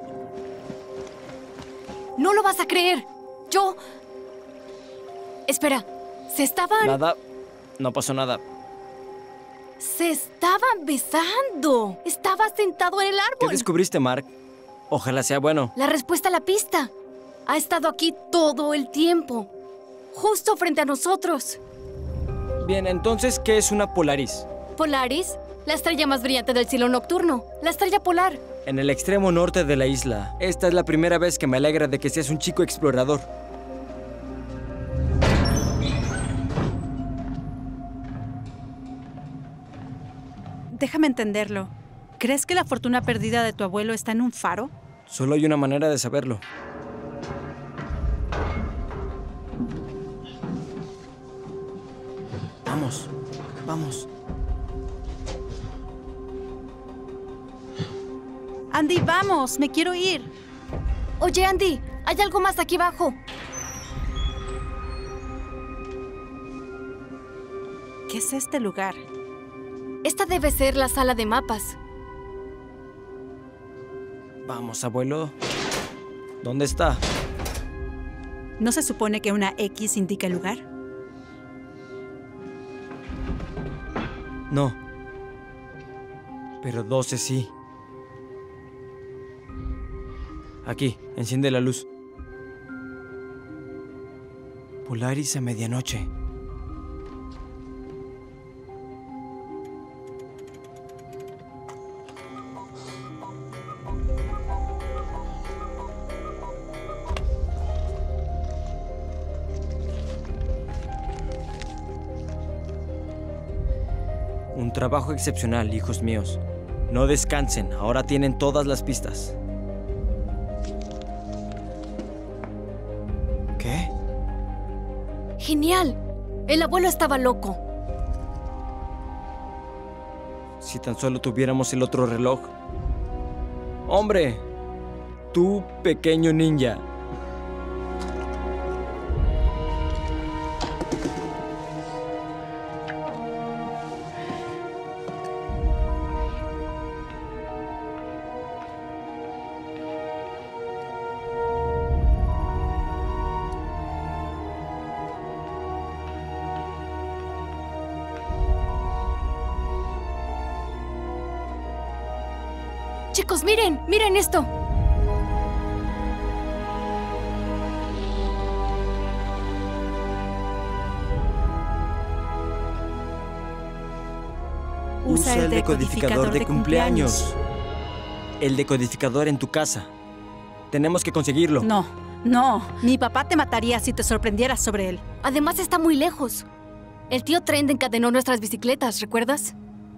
No lo vas a creer. Yo... Espera, ¿se estaban...? Nada, no pasó nada. Se estaban besando. Estaba sentado en el ¿Qué árbol. descubriste, Mark? Ojalá sea bueno. La respuesta a la pista. Ha estado aquí todo el tiempo. Justo frente a nosotros. Bien, entonces, ¿qué es una Polaris? Polaris, la estrella más brillante del cielo nocturno. La estrella polar. En el extremo norte de la isla. Esta es la primera vez que me alegra de que seas un chico explorador. Déjame entenderlo. ¿Crees que la fortuna perdida de tu abuelo está en un faro? Solo hay una manera de saberlo. Vamos, vamos. Andy, vamos, me quiero ir. Oye, Andy, hay algo más aquí abajo. ¿Qué es este lugar? Esta debe ser la sala de mapas. Vamos, abuelo. ¿Dónde está? ¿No se supone que una X indica el lugar? No. Pero 12 sí. Aquí, enciende la luz. Polaris a medianoche. Un trabajo excepcional, hijos míos. No descansen, ahora tienen todas las pistas. ¿Qué? ¡Genial! El abuelo estaba loco. Si tan solo tuviéramos el otro reloj. ¡Hombre! Tú, pequeño ninja. Chicos, miren, miren esto. Usa el decodificador de cumpleaños. El decodificador en tu casa. Tenemos que conseguirlo. No, no. Mi papá te mataría si te sorprendieras sobre él. Además está muy lejos. El tío Trent encadenó nuestras bicicletas, ¿recuerdas?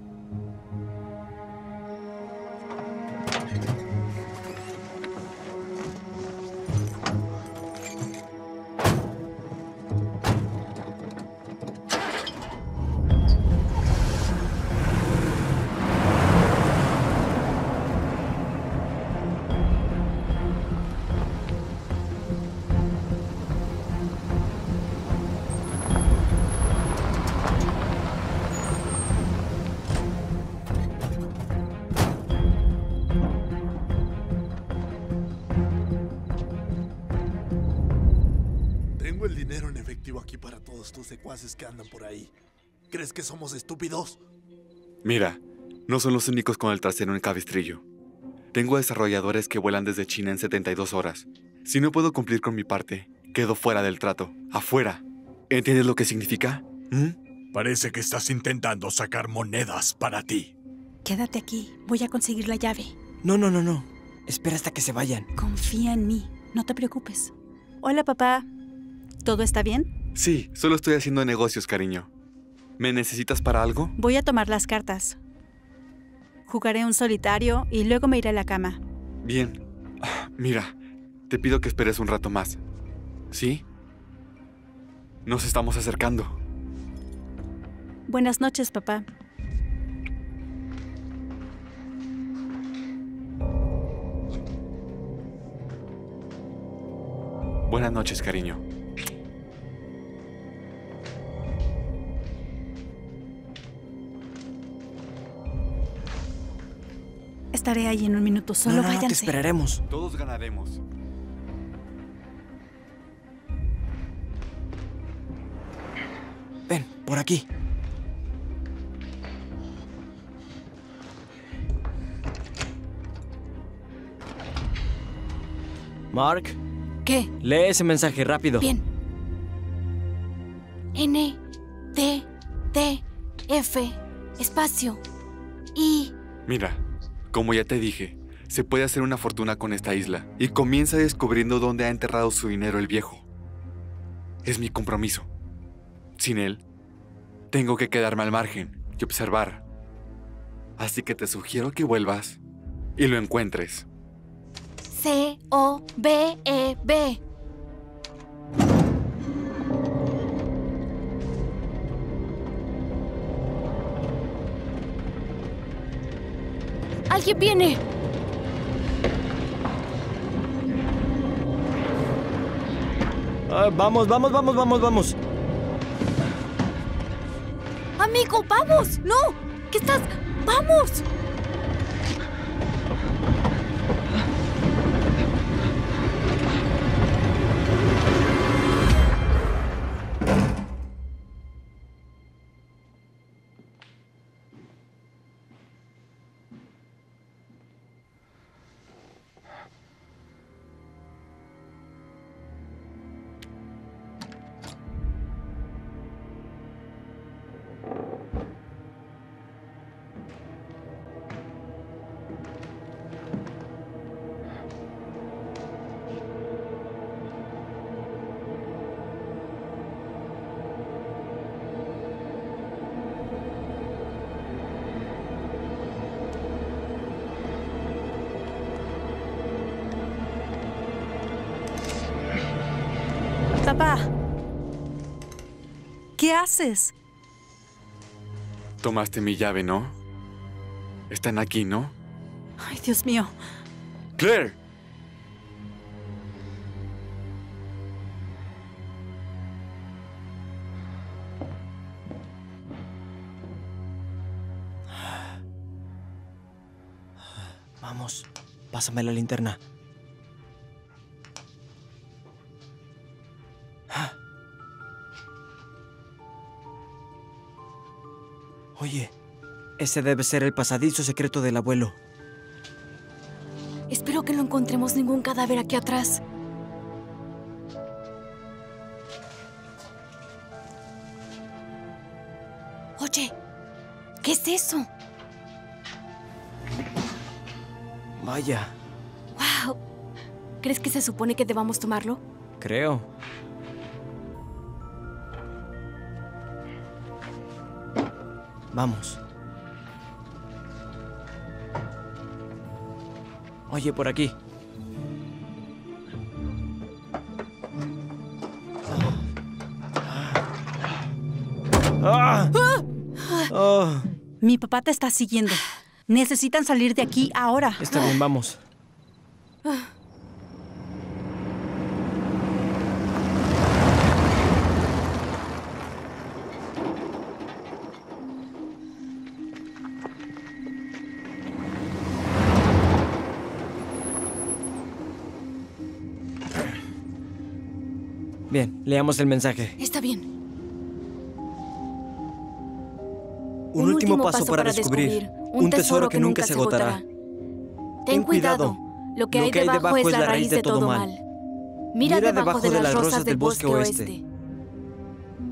Tengo el dinero en efectivo aquí para todos tus secuaces que andan por ahí. ¿Crees que somos estúpidos? Mira, no son los únicos con el trasero en el cabestrillo. Tengo desarrolladores que vuelan desde China en 72 horas. Si no puedo cumplir con mi parte, quedo fuera del trato. ¡Afuera! ¿Entiendes lo que significa? Parece que estás intentando sacar monedas para ti. Quédate aquí. Voy a conseguir la llave. No, no, no, no. Espera hasta que se vayan. Confía en mí. No te preocupes. Hola, papá. ¿Todo está bien? Sí, solo estoy haciendo negocios, cariño. ¿Me necesitas para algo? Voy a tomar las cartas. Jugaré un solitario y luego me iré a la cama. Bien. Mira, te pido que esperes un rato más. ¿Sí? Nos estamos acercando. Buenas noches, papá. Buenas noches, cariño. Estaré ahí en un minuto. Solo no, váyanse. Te esperaremos. Todos ganaremos. Ven, por aquí. Mark. ¿Qué? Lee ese mensaje rápido. Bien. N, T, T, F, espacio, I. Mira, como ya te dije, se puede hacer una fortuna con esta isla. Y comienza descubriendo dónde ha enterrado su dinero el viejo. Es mi compromiso. Sin él, tengo que quedarme al margen y observar. Así que te sugiero que vuelvas y lo encuentres. C-O-B-E-B. ¡Alguien viene! Vamos, vamos, vamos, vamos, vamos. ¡Amigo, vamos! ¡No! ¿Qué estás? ¡Vamos! Papá, ¿qué haces? Tomaste mi llave, ¿no? Están aquí, ¿no? Ay, Dios mío. ¡Claire! Vamos, pásame la linterna. Oye, ese debe ser el pasadizo secreto del abuelo. Espero que no encontremos ningún cadáver aquí atrás. Oye, ¿qué es eso? Vaya. ¡Wow! ¿Crees que se supone que debamos tomarlo? Creo. Vamos. Oye, por aquí. ¡Ah! Oh. Mi papá te está siguiendo. Necesitan salir de aquí ahora. Está bien, vamos. Bien, leamos el mensaje. Está bien. Un último paso para descubrir un tesoro que nunca se agotará. Ten cuidado. Lo que hay debajo es la raíz de todo mal. Mira debajo de las rosas del bosque oeste.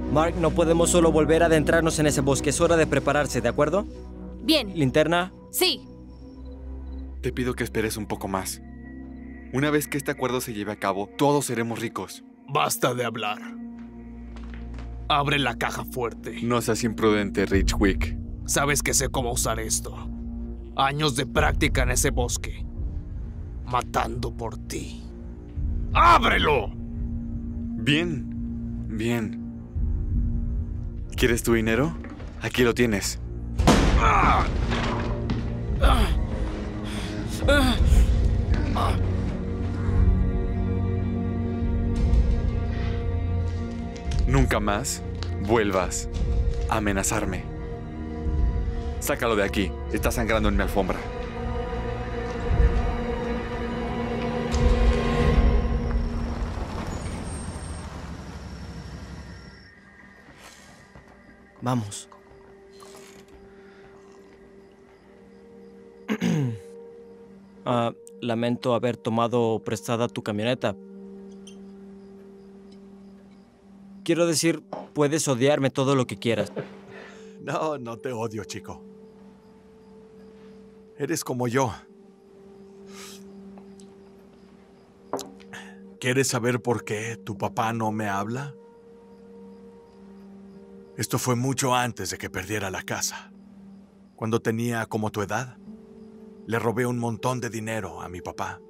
Mark, no podemos solo volver a adentrarnos en ese bosque. Es hora de prepararse, ¿de acuerdo? Bien. ¿Linterna? Sí. Te pido que esperes un poco más. Una vez que este acuerdo se lleve a cabo, todos seremos ricos. Basta de hablar. Abre la caja fuerte. No seas imprudente, Richwick. Sabes que sé cómo usar esto. Años de práctica en ese bosque. Matando por ti. ¡Ábrelo! Bien, bien. ¿Quieres tu dinero? Aquí lo tienes. Nunca más vuelvas a amenazarme. Sácalo de aquí. Está sangrando en mi alfombra. Vamos. Lamento haber tomado prestada tu camioneta. Quiero decir, puedes odiarme todo lo que quieras. No, no te odio, chico. Eres como yo. ¿Quieres saber por qué tu papá no me habla? Esto fue mucho antes de que perdiera la casa. Cuando tenía como tu edad, le robé un montón de dinero a mi papá.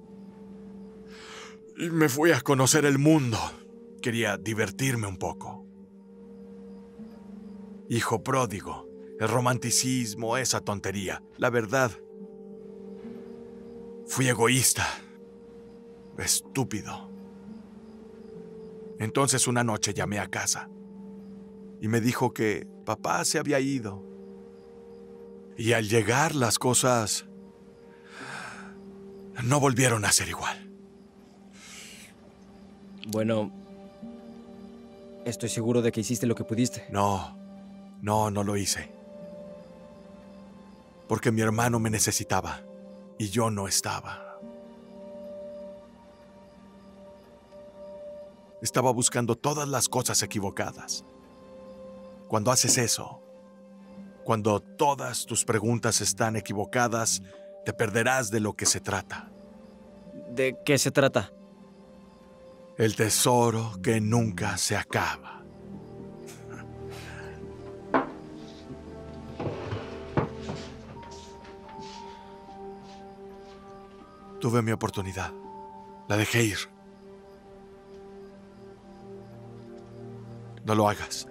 Y me fui a conocer el mundo. Quería divertirme un poco. Hijo pródigo, el romanticismo, esa tontería. La verdad, fui egoísta. Estúpido. Entonces una noche llamé a casa y me dijo que papá se había ido. Y al llegar las cosas no volvieron a ser igual. Bueno, estoy seguro de que hiciste lo que pudiste. No lo hice. Porque mi hermano me necesitaba y yo no estaba. Estaba buscando todas las cosas equivocadas. Cuando haces eso, cuando todas tus preguntas están equivocadas, te perderás de lo que se trata. ¿De qué se trata? El tesoro que nunca se acaba. Tuve mi oportunidad. La dejé ir. No lo hagas.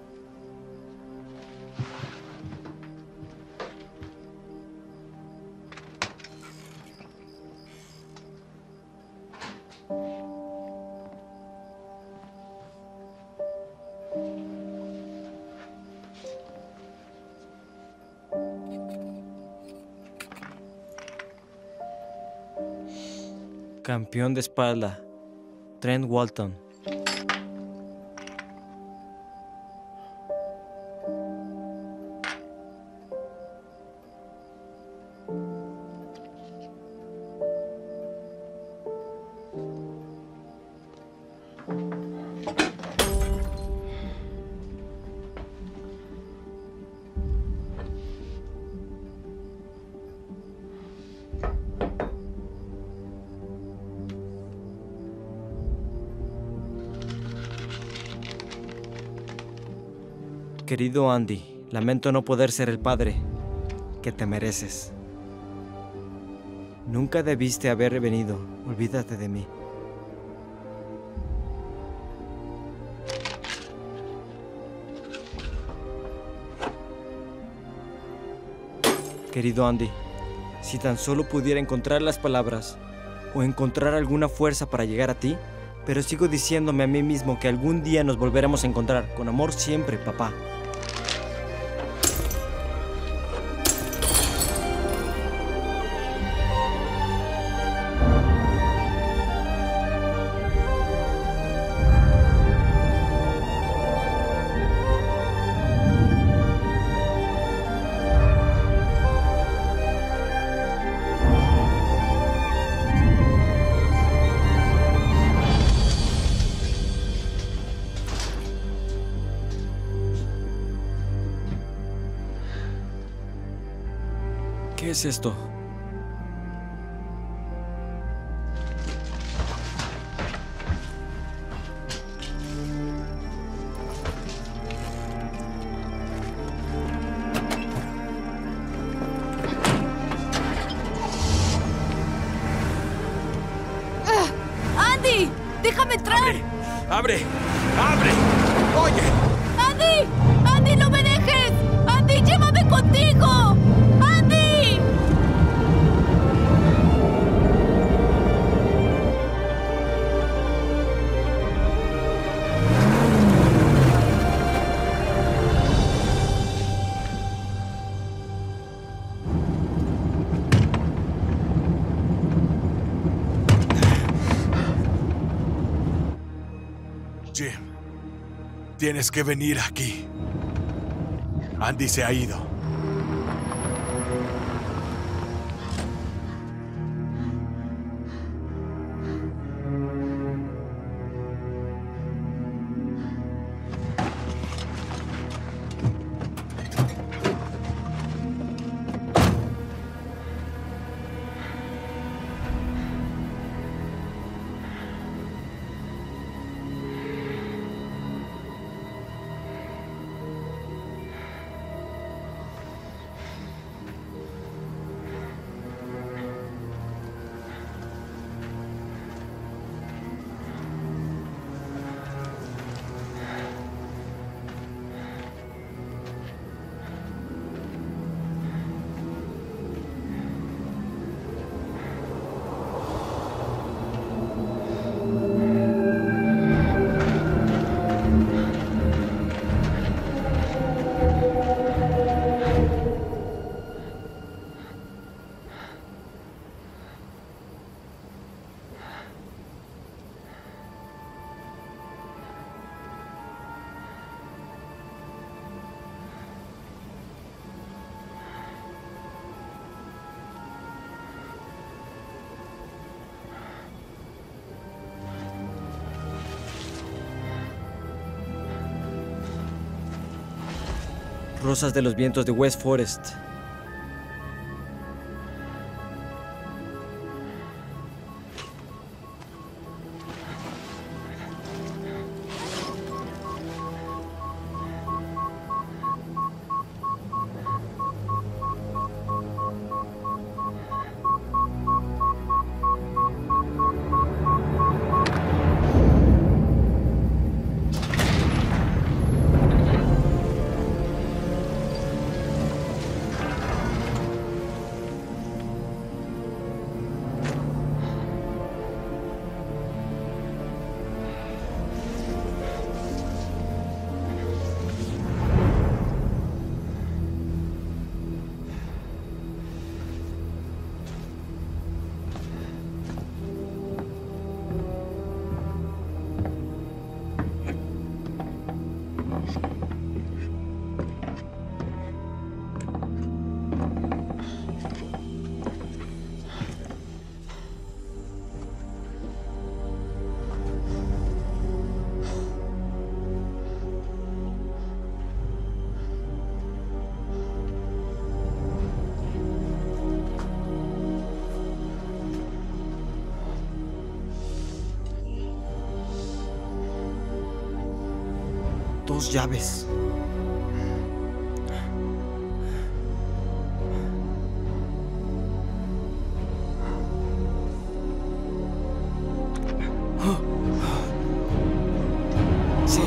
Campeón de espalda, Trent Walton. Querido Andy, lamento no poder ser el padre que te mereces. Nunca debiste haber venido. Olvídate de mí. Querido Andy, si tan solo pudiera encontrar las palabras o encontrar alguna fuerza para llegar a ti, pero sigo diciéndome a mí mismo que algún día nos volveremos a encontrar. Con amor siempre, papá. es esto? ¡Andy! ¡Déjame entrar! ¡Abre! ¡Abre! ¡Oye! ¡Andy! ¡Andy, no me dejes! ¡Andy, llévame contigo! ¡Andy! Jim, tienes que venir aquí. Andy se ha ido. Rosas de los vientos de West Forest. Dos llaves. Sí.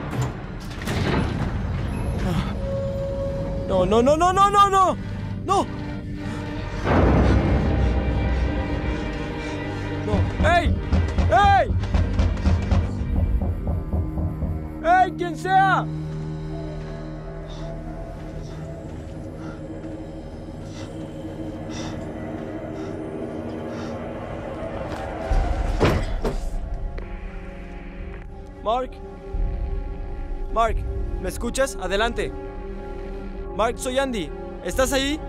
No, no, no, no, no, no, no. No. No. ¡Ey! ¡Ey! ¡Ey, quien sea! Mark. Mark, ¿me escuchas? Adelante. Mark, soy Andy. ¿Estás ahí?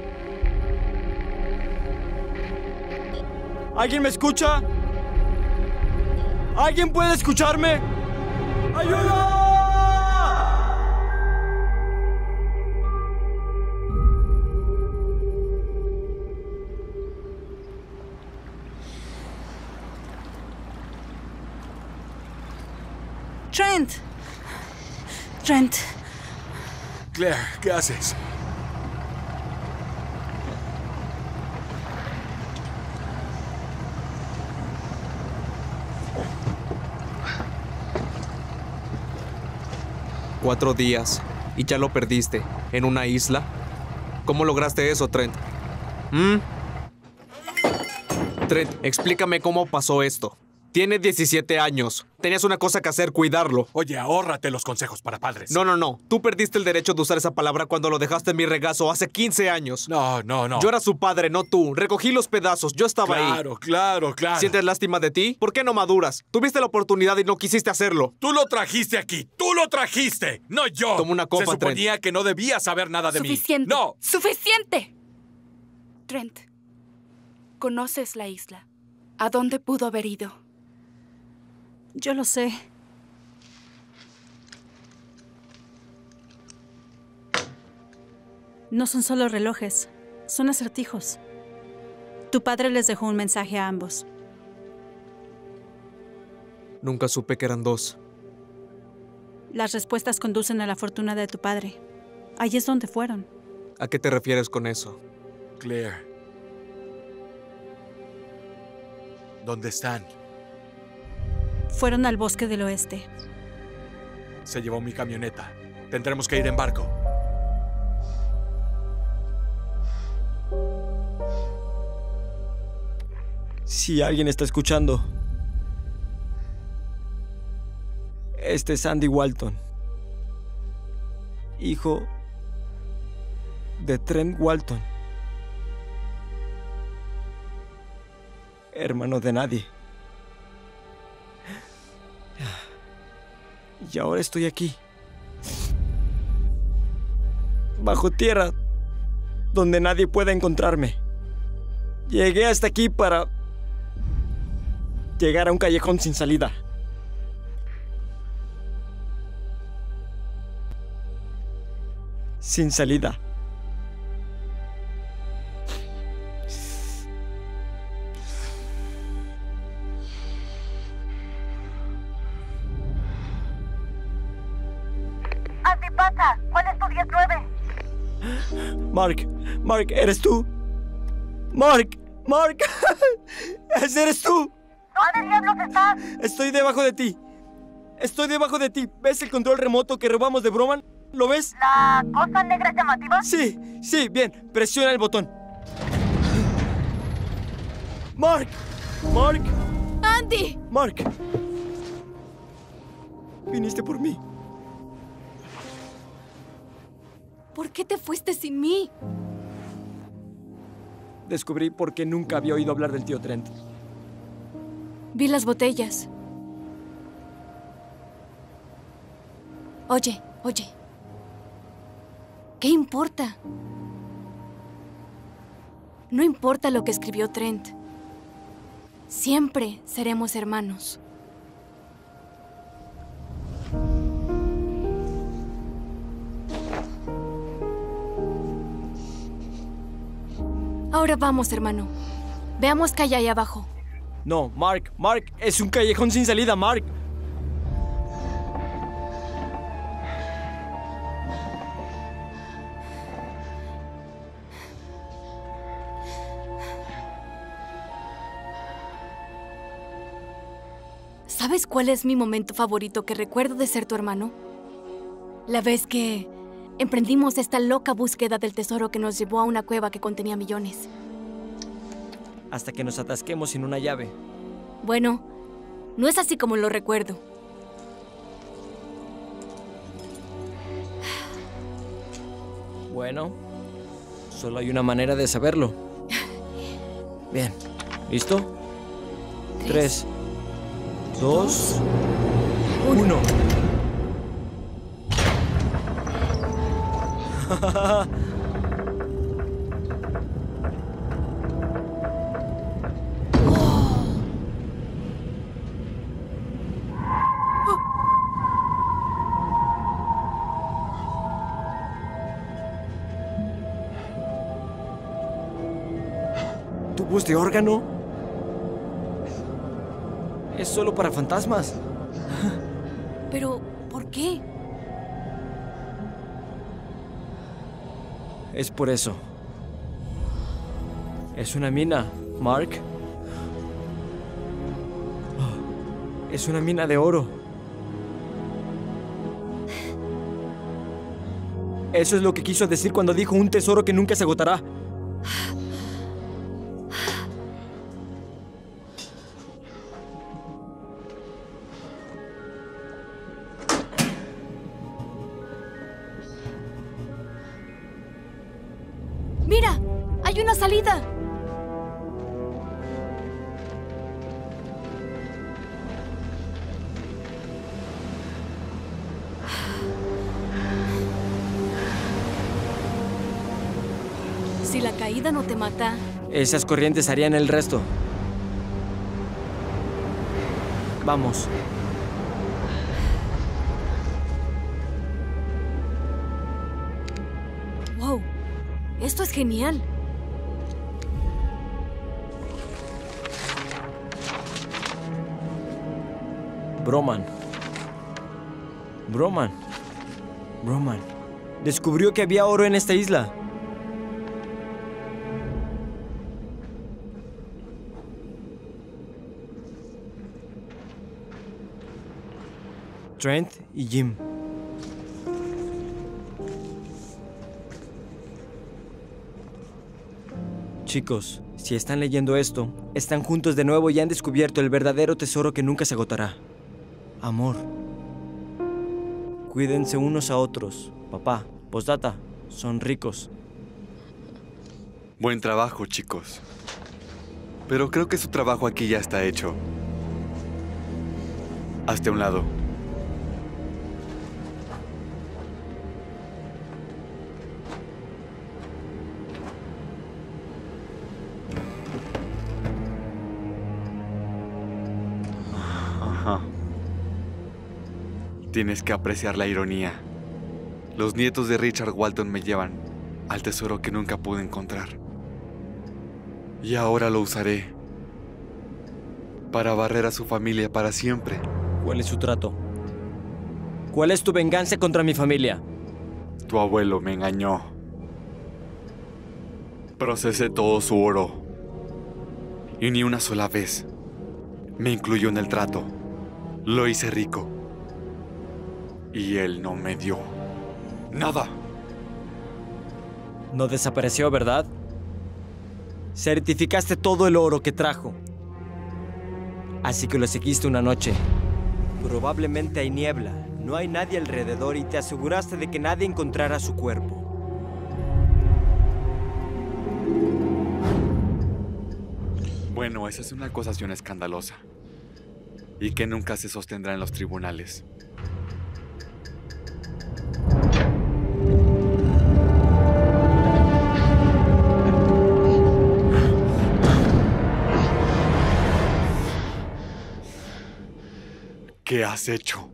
¿Alguien me escucha? ¿Alguien puede escucharme? ¡Ayuda! Trent. Trent. Claire, ¿qué haces? ¿4 días y ya lo perdiste en una isla? ¿Cómo lograste eso, Trent? Trent, explícame cómo pasó esto. Tiene 17 años. Tenías una cosa que hacer, cuidarlo. Oye, ahórrate los consejos para padres. No. Tú perdiste el derecho de usar esa palabra cuando lo dejaste en mi regazo hace 15 años. No. Yo era su padre, no tú. Recogí los pedazos. Yo estaba ahí. Claro. ¿Sientes lástima de ti? ¿Por qué no maduras? Tuviste la oportunidad y no quisiste hacerlo. Tú lo trajiste aquí. ¡Tú lo trajiste! ¡No yo! Toma una copa, Se suponía que no debías saber nada de mí. ¡No! ¡Suficiente! Trent, conoces la isla. ¿A dónde pudo haber ido? Yo lo sé. No son solo relojes, son acertijos. Tu padre les dejó un mensaje a ambos. Nunca supe que eran 2. Las respuestas conducen a la fortuna de tu padre. Ahí es donde fueron. ¿A qué te refieres con eso? Claire. ¿Dónde están? Fueron al bosque del oeste. Se llevó mi camioneta. Tendremos que ir en barco. Si alguien está escuchando, este es Andy Walton, hijo de Trent Walton, hermano de nadie. Y ahora estoy aquí, bajo tierra, donde nadie pueda encontrarme. Llegué hasta aquí para llegar a un callejón sin salida. Sin salida. Antipata, ¿cuál es tu 19? Mark, ¿eres tú? Mark, ¿eres tú? ¿Dónde diablos estás? Estoy debajo de ti. ¿Ves el control remoto que robamos de Broman? ¿Lo ves? ¿La cosa negra llamativa? Sí, bien. Presiona el botón. Mark. ¡Andy! Mark. Viniste por mí. ¿Por qué te fuiste sin mí? Descubrí por qué nunca había oído hablar del tío Trent. Vi las botellas. Oye. ¿Qué importa? No importa lo que escribió Trent. Siempre seremos hermanos. Ahora vamos, hermano. Veamos qué hay ahí abajo. No, Mark, es un callejón sin salida, Mark. ¿Sabes cuál es mi momento favorito que recuerdo de ser tu hermano? La vez que emprendimos esta loca búsqueda del tesoro que nos llevó a una cueva que contenía millones. Hasta que nos atasquemos sin una llave. Bueno, no es así como lo recuerdo. Bueno, solo hay una manera de saberlo. Bien, ¿listo? 3, 2, 1. ¿Tubos de órgano? Es solo para fantasmas. Pero, ¿por qué? Es por eso. Es una mina, Mark. Es una mina de oro. Eso es lo que quiso decir cuando dijo un tesoro que nunca se agotará. ¡Mira! ¡Hay una salida! Si la caída no te mata, Esas corrientes harían el resto. Vamos. ¡wow! Esto es genial. Broman. Descubrió que había oro en esta isla. Trent y Jim. Chicos, si están leyendo esto, están juntos de nuevo y han descubierto el verdadero tesoro que nunca se agotará. Amor. Cuídense unos a otros. Papá, postdata, son ricos. Buen trabajo, chicos. Pero creo que su trabajo aquí ya está hecho. Hazte a un lado. Ajá. Tienes que apreciar la ironía. Los nietos de Richard Walton me llevan al tesoro que nunca pude encontrar. Y ahora lo usaré para barrer a su familia para siempre. ¿Cuál es su trato? ¿Cuál es tu venganza contra mi familia? Tu abuelo me engañó. Procesé todo su oro. Y ni una sola vez me incluyó en el trato. Lo hice rico. Y él no me dio nada. No desapareció, ¿verdad? Certificaste todo el oro que trajo. Así que lo seguiste una noche. Probablemente hay niebla, no hay nadie alrededor y te aseguraste de que nadie encontrara su cuerpo. Bueno, esa es una acusación escandalosa. Y que nunca se sostendrá en los tribunales. ¿Qué has hecho?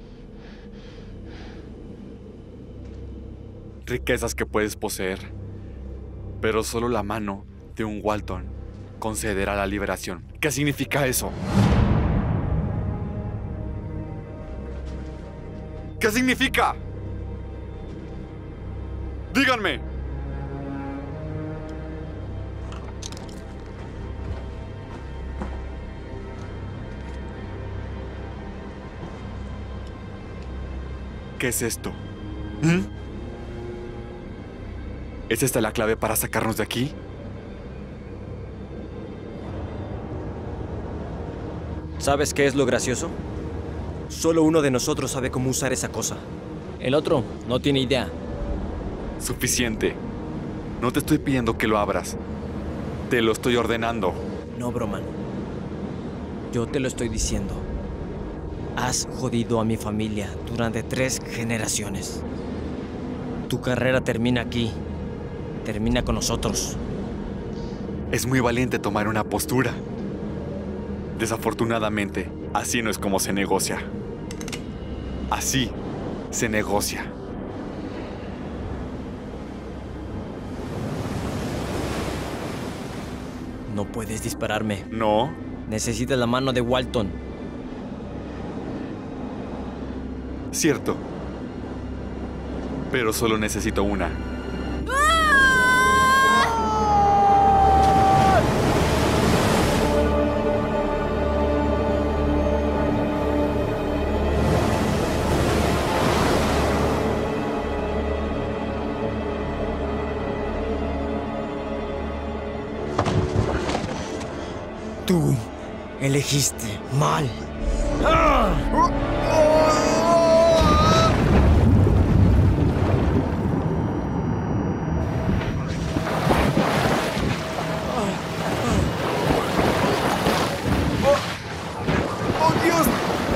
Riquezas que puedes poseer, pero solo la mano de un Walton concederá la liberación. ¿Qué significa eso? ¿Qué significa? ¡Díganme! ¿Qué es esto? ¿Es esta la clave para sacarnos de aquí? ¿Sabes qué es lo gracioso? Solo uno de nosotros sabe cómo usar esa cosa. El otro no tiene idea. Suficiente. No te estoy pidiendo que lo abras. Te lo estoy ordenando. No, Broman. Yo te lo estoy diciendo. Has jodido a mi familia durante 3 generaciones. Tu carrera termina aquí. Termina con nosotros. Es muy valiente tomar una postura. Desafortunadamente, así no es como se negocia. Así se negocia. No puedes dispararme. ¿No? Necesitas la mano de Walton. Cierto. Pero solo necesito una. Tú elegiste mal. ¡Oh, Dios!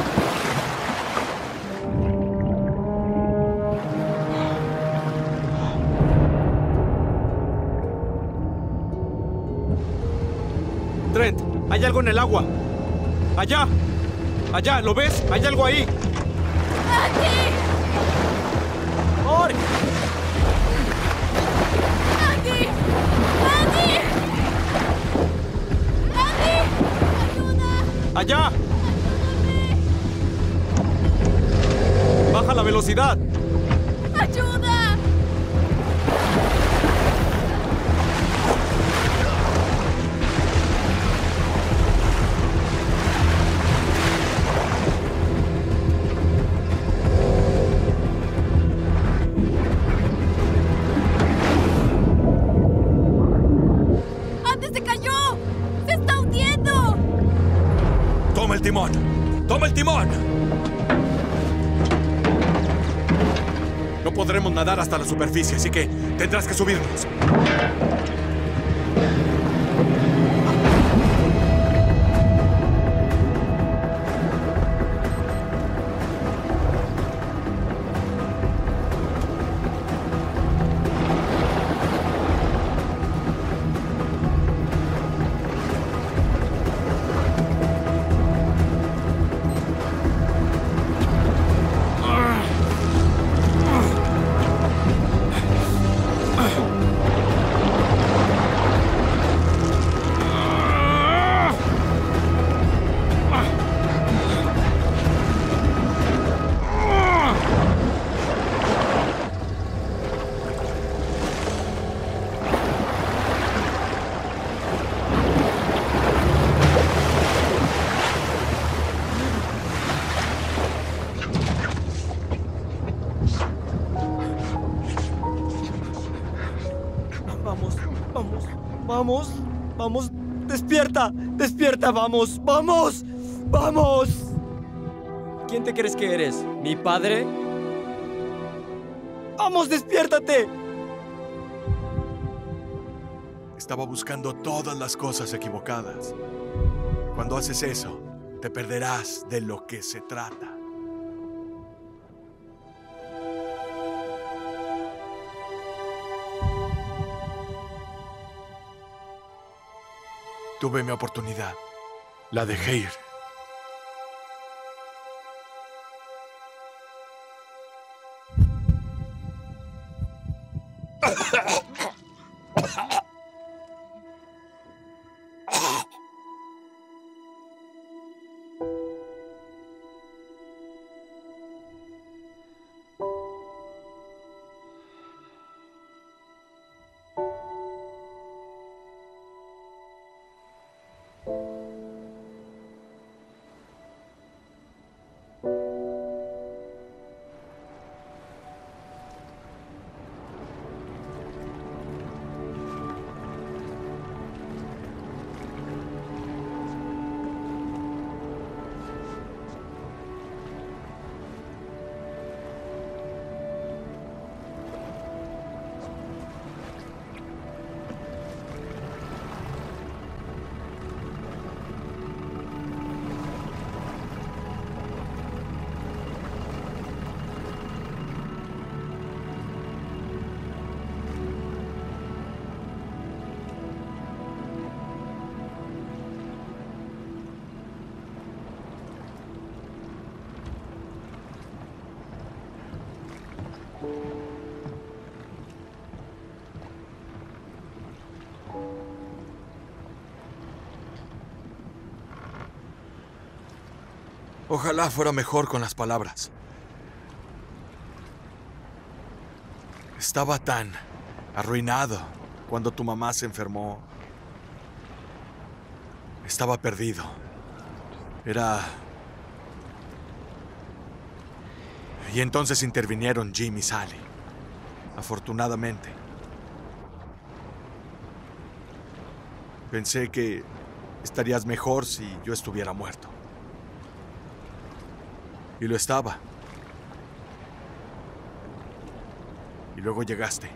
Trent, hay algo en el agua. Allá. Allá, ¿lo ves? Hay algo ahí. ¡Andy! ¡Mark! ¡Andy! ¡Andy! ¡Andy! ¡Ayuda! ¡Allá! ¡Baja la velocidad! ¡Ayuda! ¡Andy se cayó! ¡Se está hundiendo! ¡Toma el timón! ¡Toma el timón! No podremos nadar hasta la superficie, así que tendrás que subirnos. Vamos, vamos, despierta, despierta, vamos, vamos, vamos. ¿Quién te crees que eres? ¿Mi padre? Vamos, despiértate. Estaba buscando todas las cosas equivocadas. Cuando haces eso, te perderás de lo que se trata. Tuve mi oportunidad. La dejé ir. Ojalá fuera mejor con las palabras. Estaba tan arruinado cuando tu mamá se enfermó. Estaba perdido. Y entonces intervinieron Jim y Sally. Afortunadamente. Pensé que estarías mejor si yo estuviera muerto. Y lo estaba. Y luego llegaste.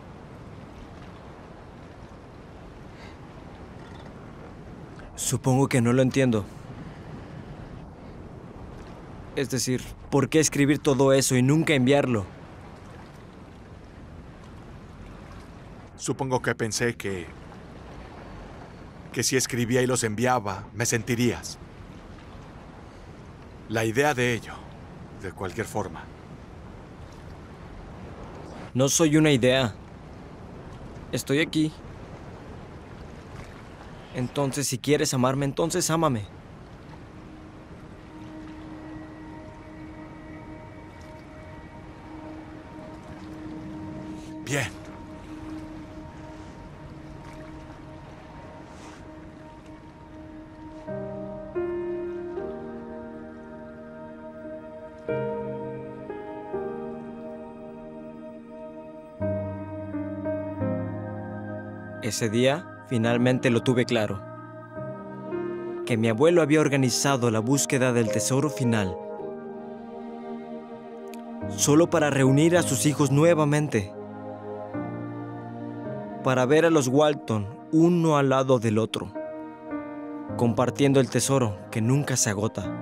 Supongo que no lo entiendo. Es decir, ¿por qué escribir todo eso y nunca enviarlo? Supongo que pensé que si escribía y los enviaba, me sentirías. La idea de ello, de cualquier forma. No soy una idea. Estoy aquí. Entonces, si quieres amarme, entonces ámame. Bien. Ese día, finalmente lo tuve claro. Que mi abuelo había organizado la búsqueda del tesoro final solo para reunir a sus hijos nuevamente. Para ver a los Walton uno al lado del otro, compartiendo el tesoro que nunca se agota.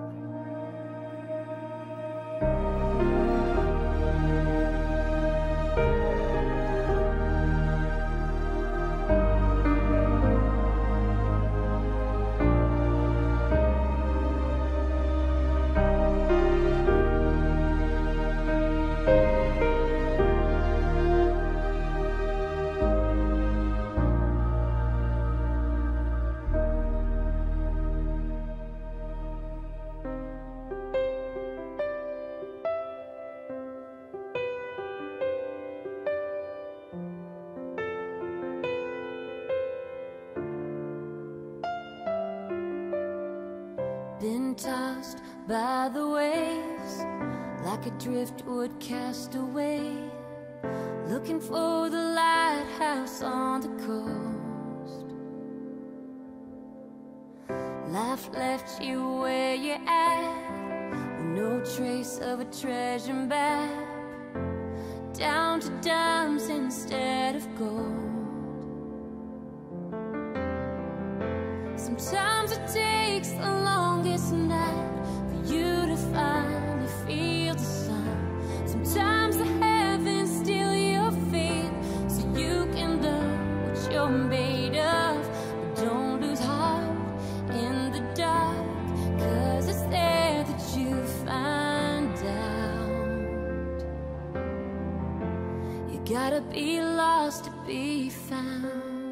Been tossed by the waves like a driftwood cast away, looking for the lighthouse on the coast. Life left you where you're at, with no trace of a treasure map, down to dimes instead of gold. Sometimes it takes the longest night for you to finally feel the sun. Sometimes the heavens steal your faith so you can learn what you're made of. But don't lose heart in the dark, 'cause it's there that you find out. You gotta be lost to be found.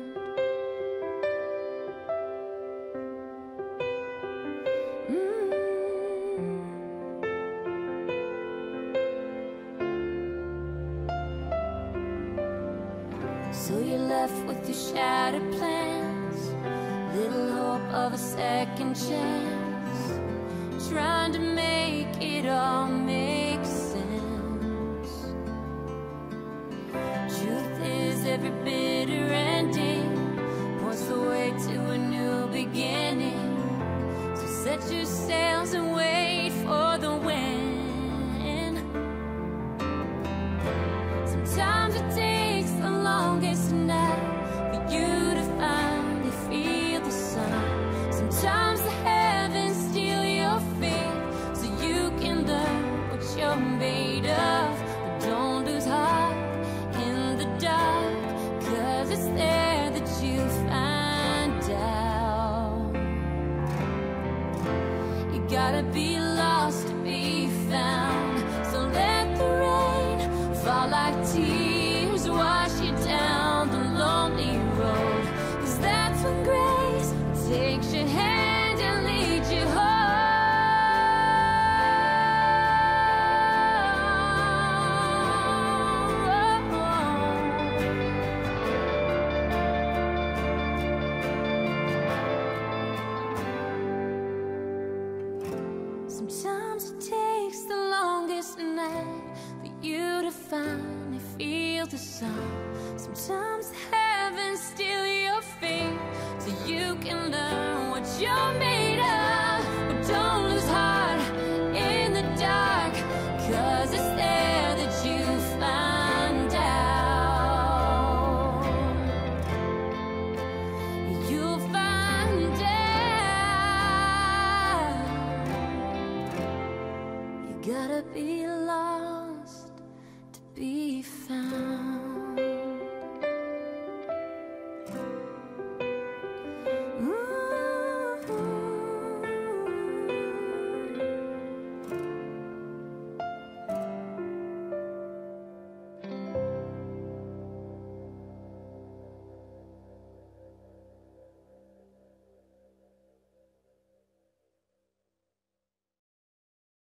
So you're left with your shattered plans, little hope of a second chance, trying to make it all make sense. Truth is every bitter ending points the way to a new beginning. So set your sails and wait for the wind. Sometimes it takes the longest night for you to finally feel the sun. Sometimes the heavens steal your faith so you can learn what you're made of. But don't lose heart in the dark, 'cause it's there that you find out. You gotta be lost to be found. So let the rain fall like tears, wash you down the lonely road, 'cause that's when grace takes your hand and leads you home. Sometimes it takes the longest night for you to finally feel the sun. Sometimes heaven steal your faith so you can learn what you're made of. But don't lose heart in the dark, 'cause it's there that you find out. You'll find out. You gotta be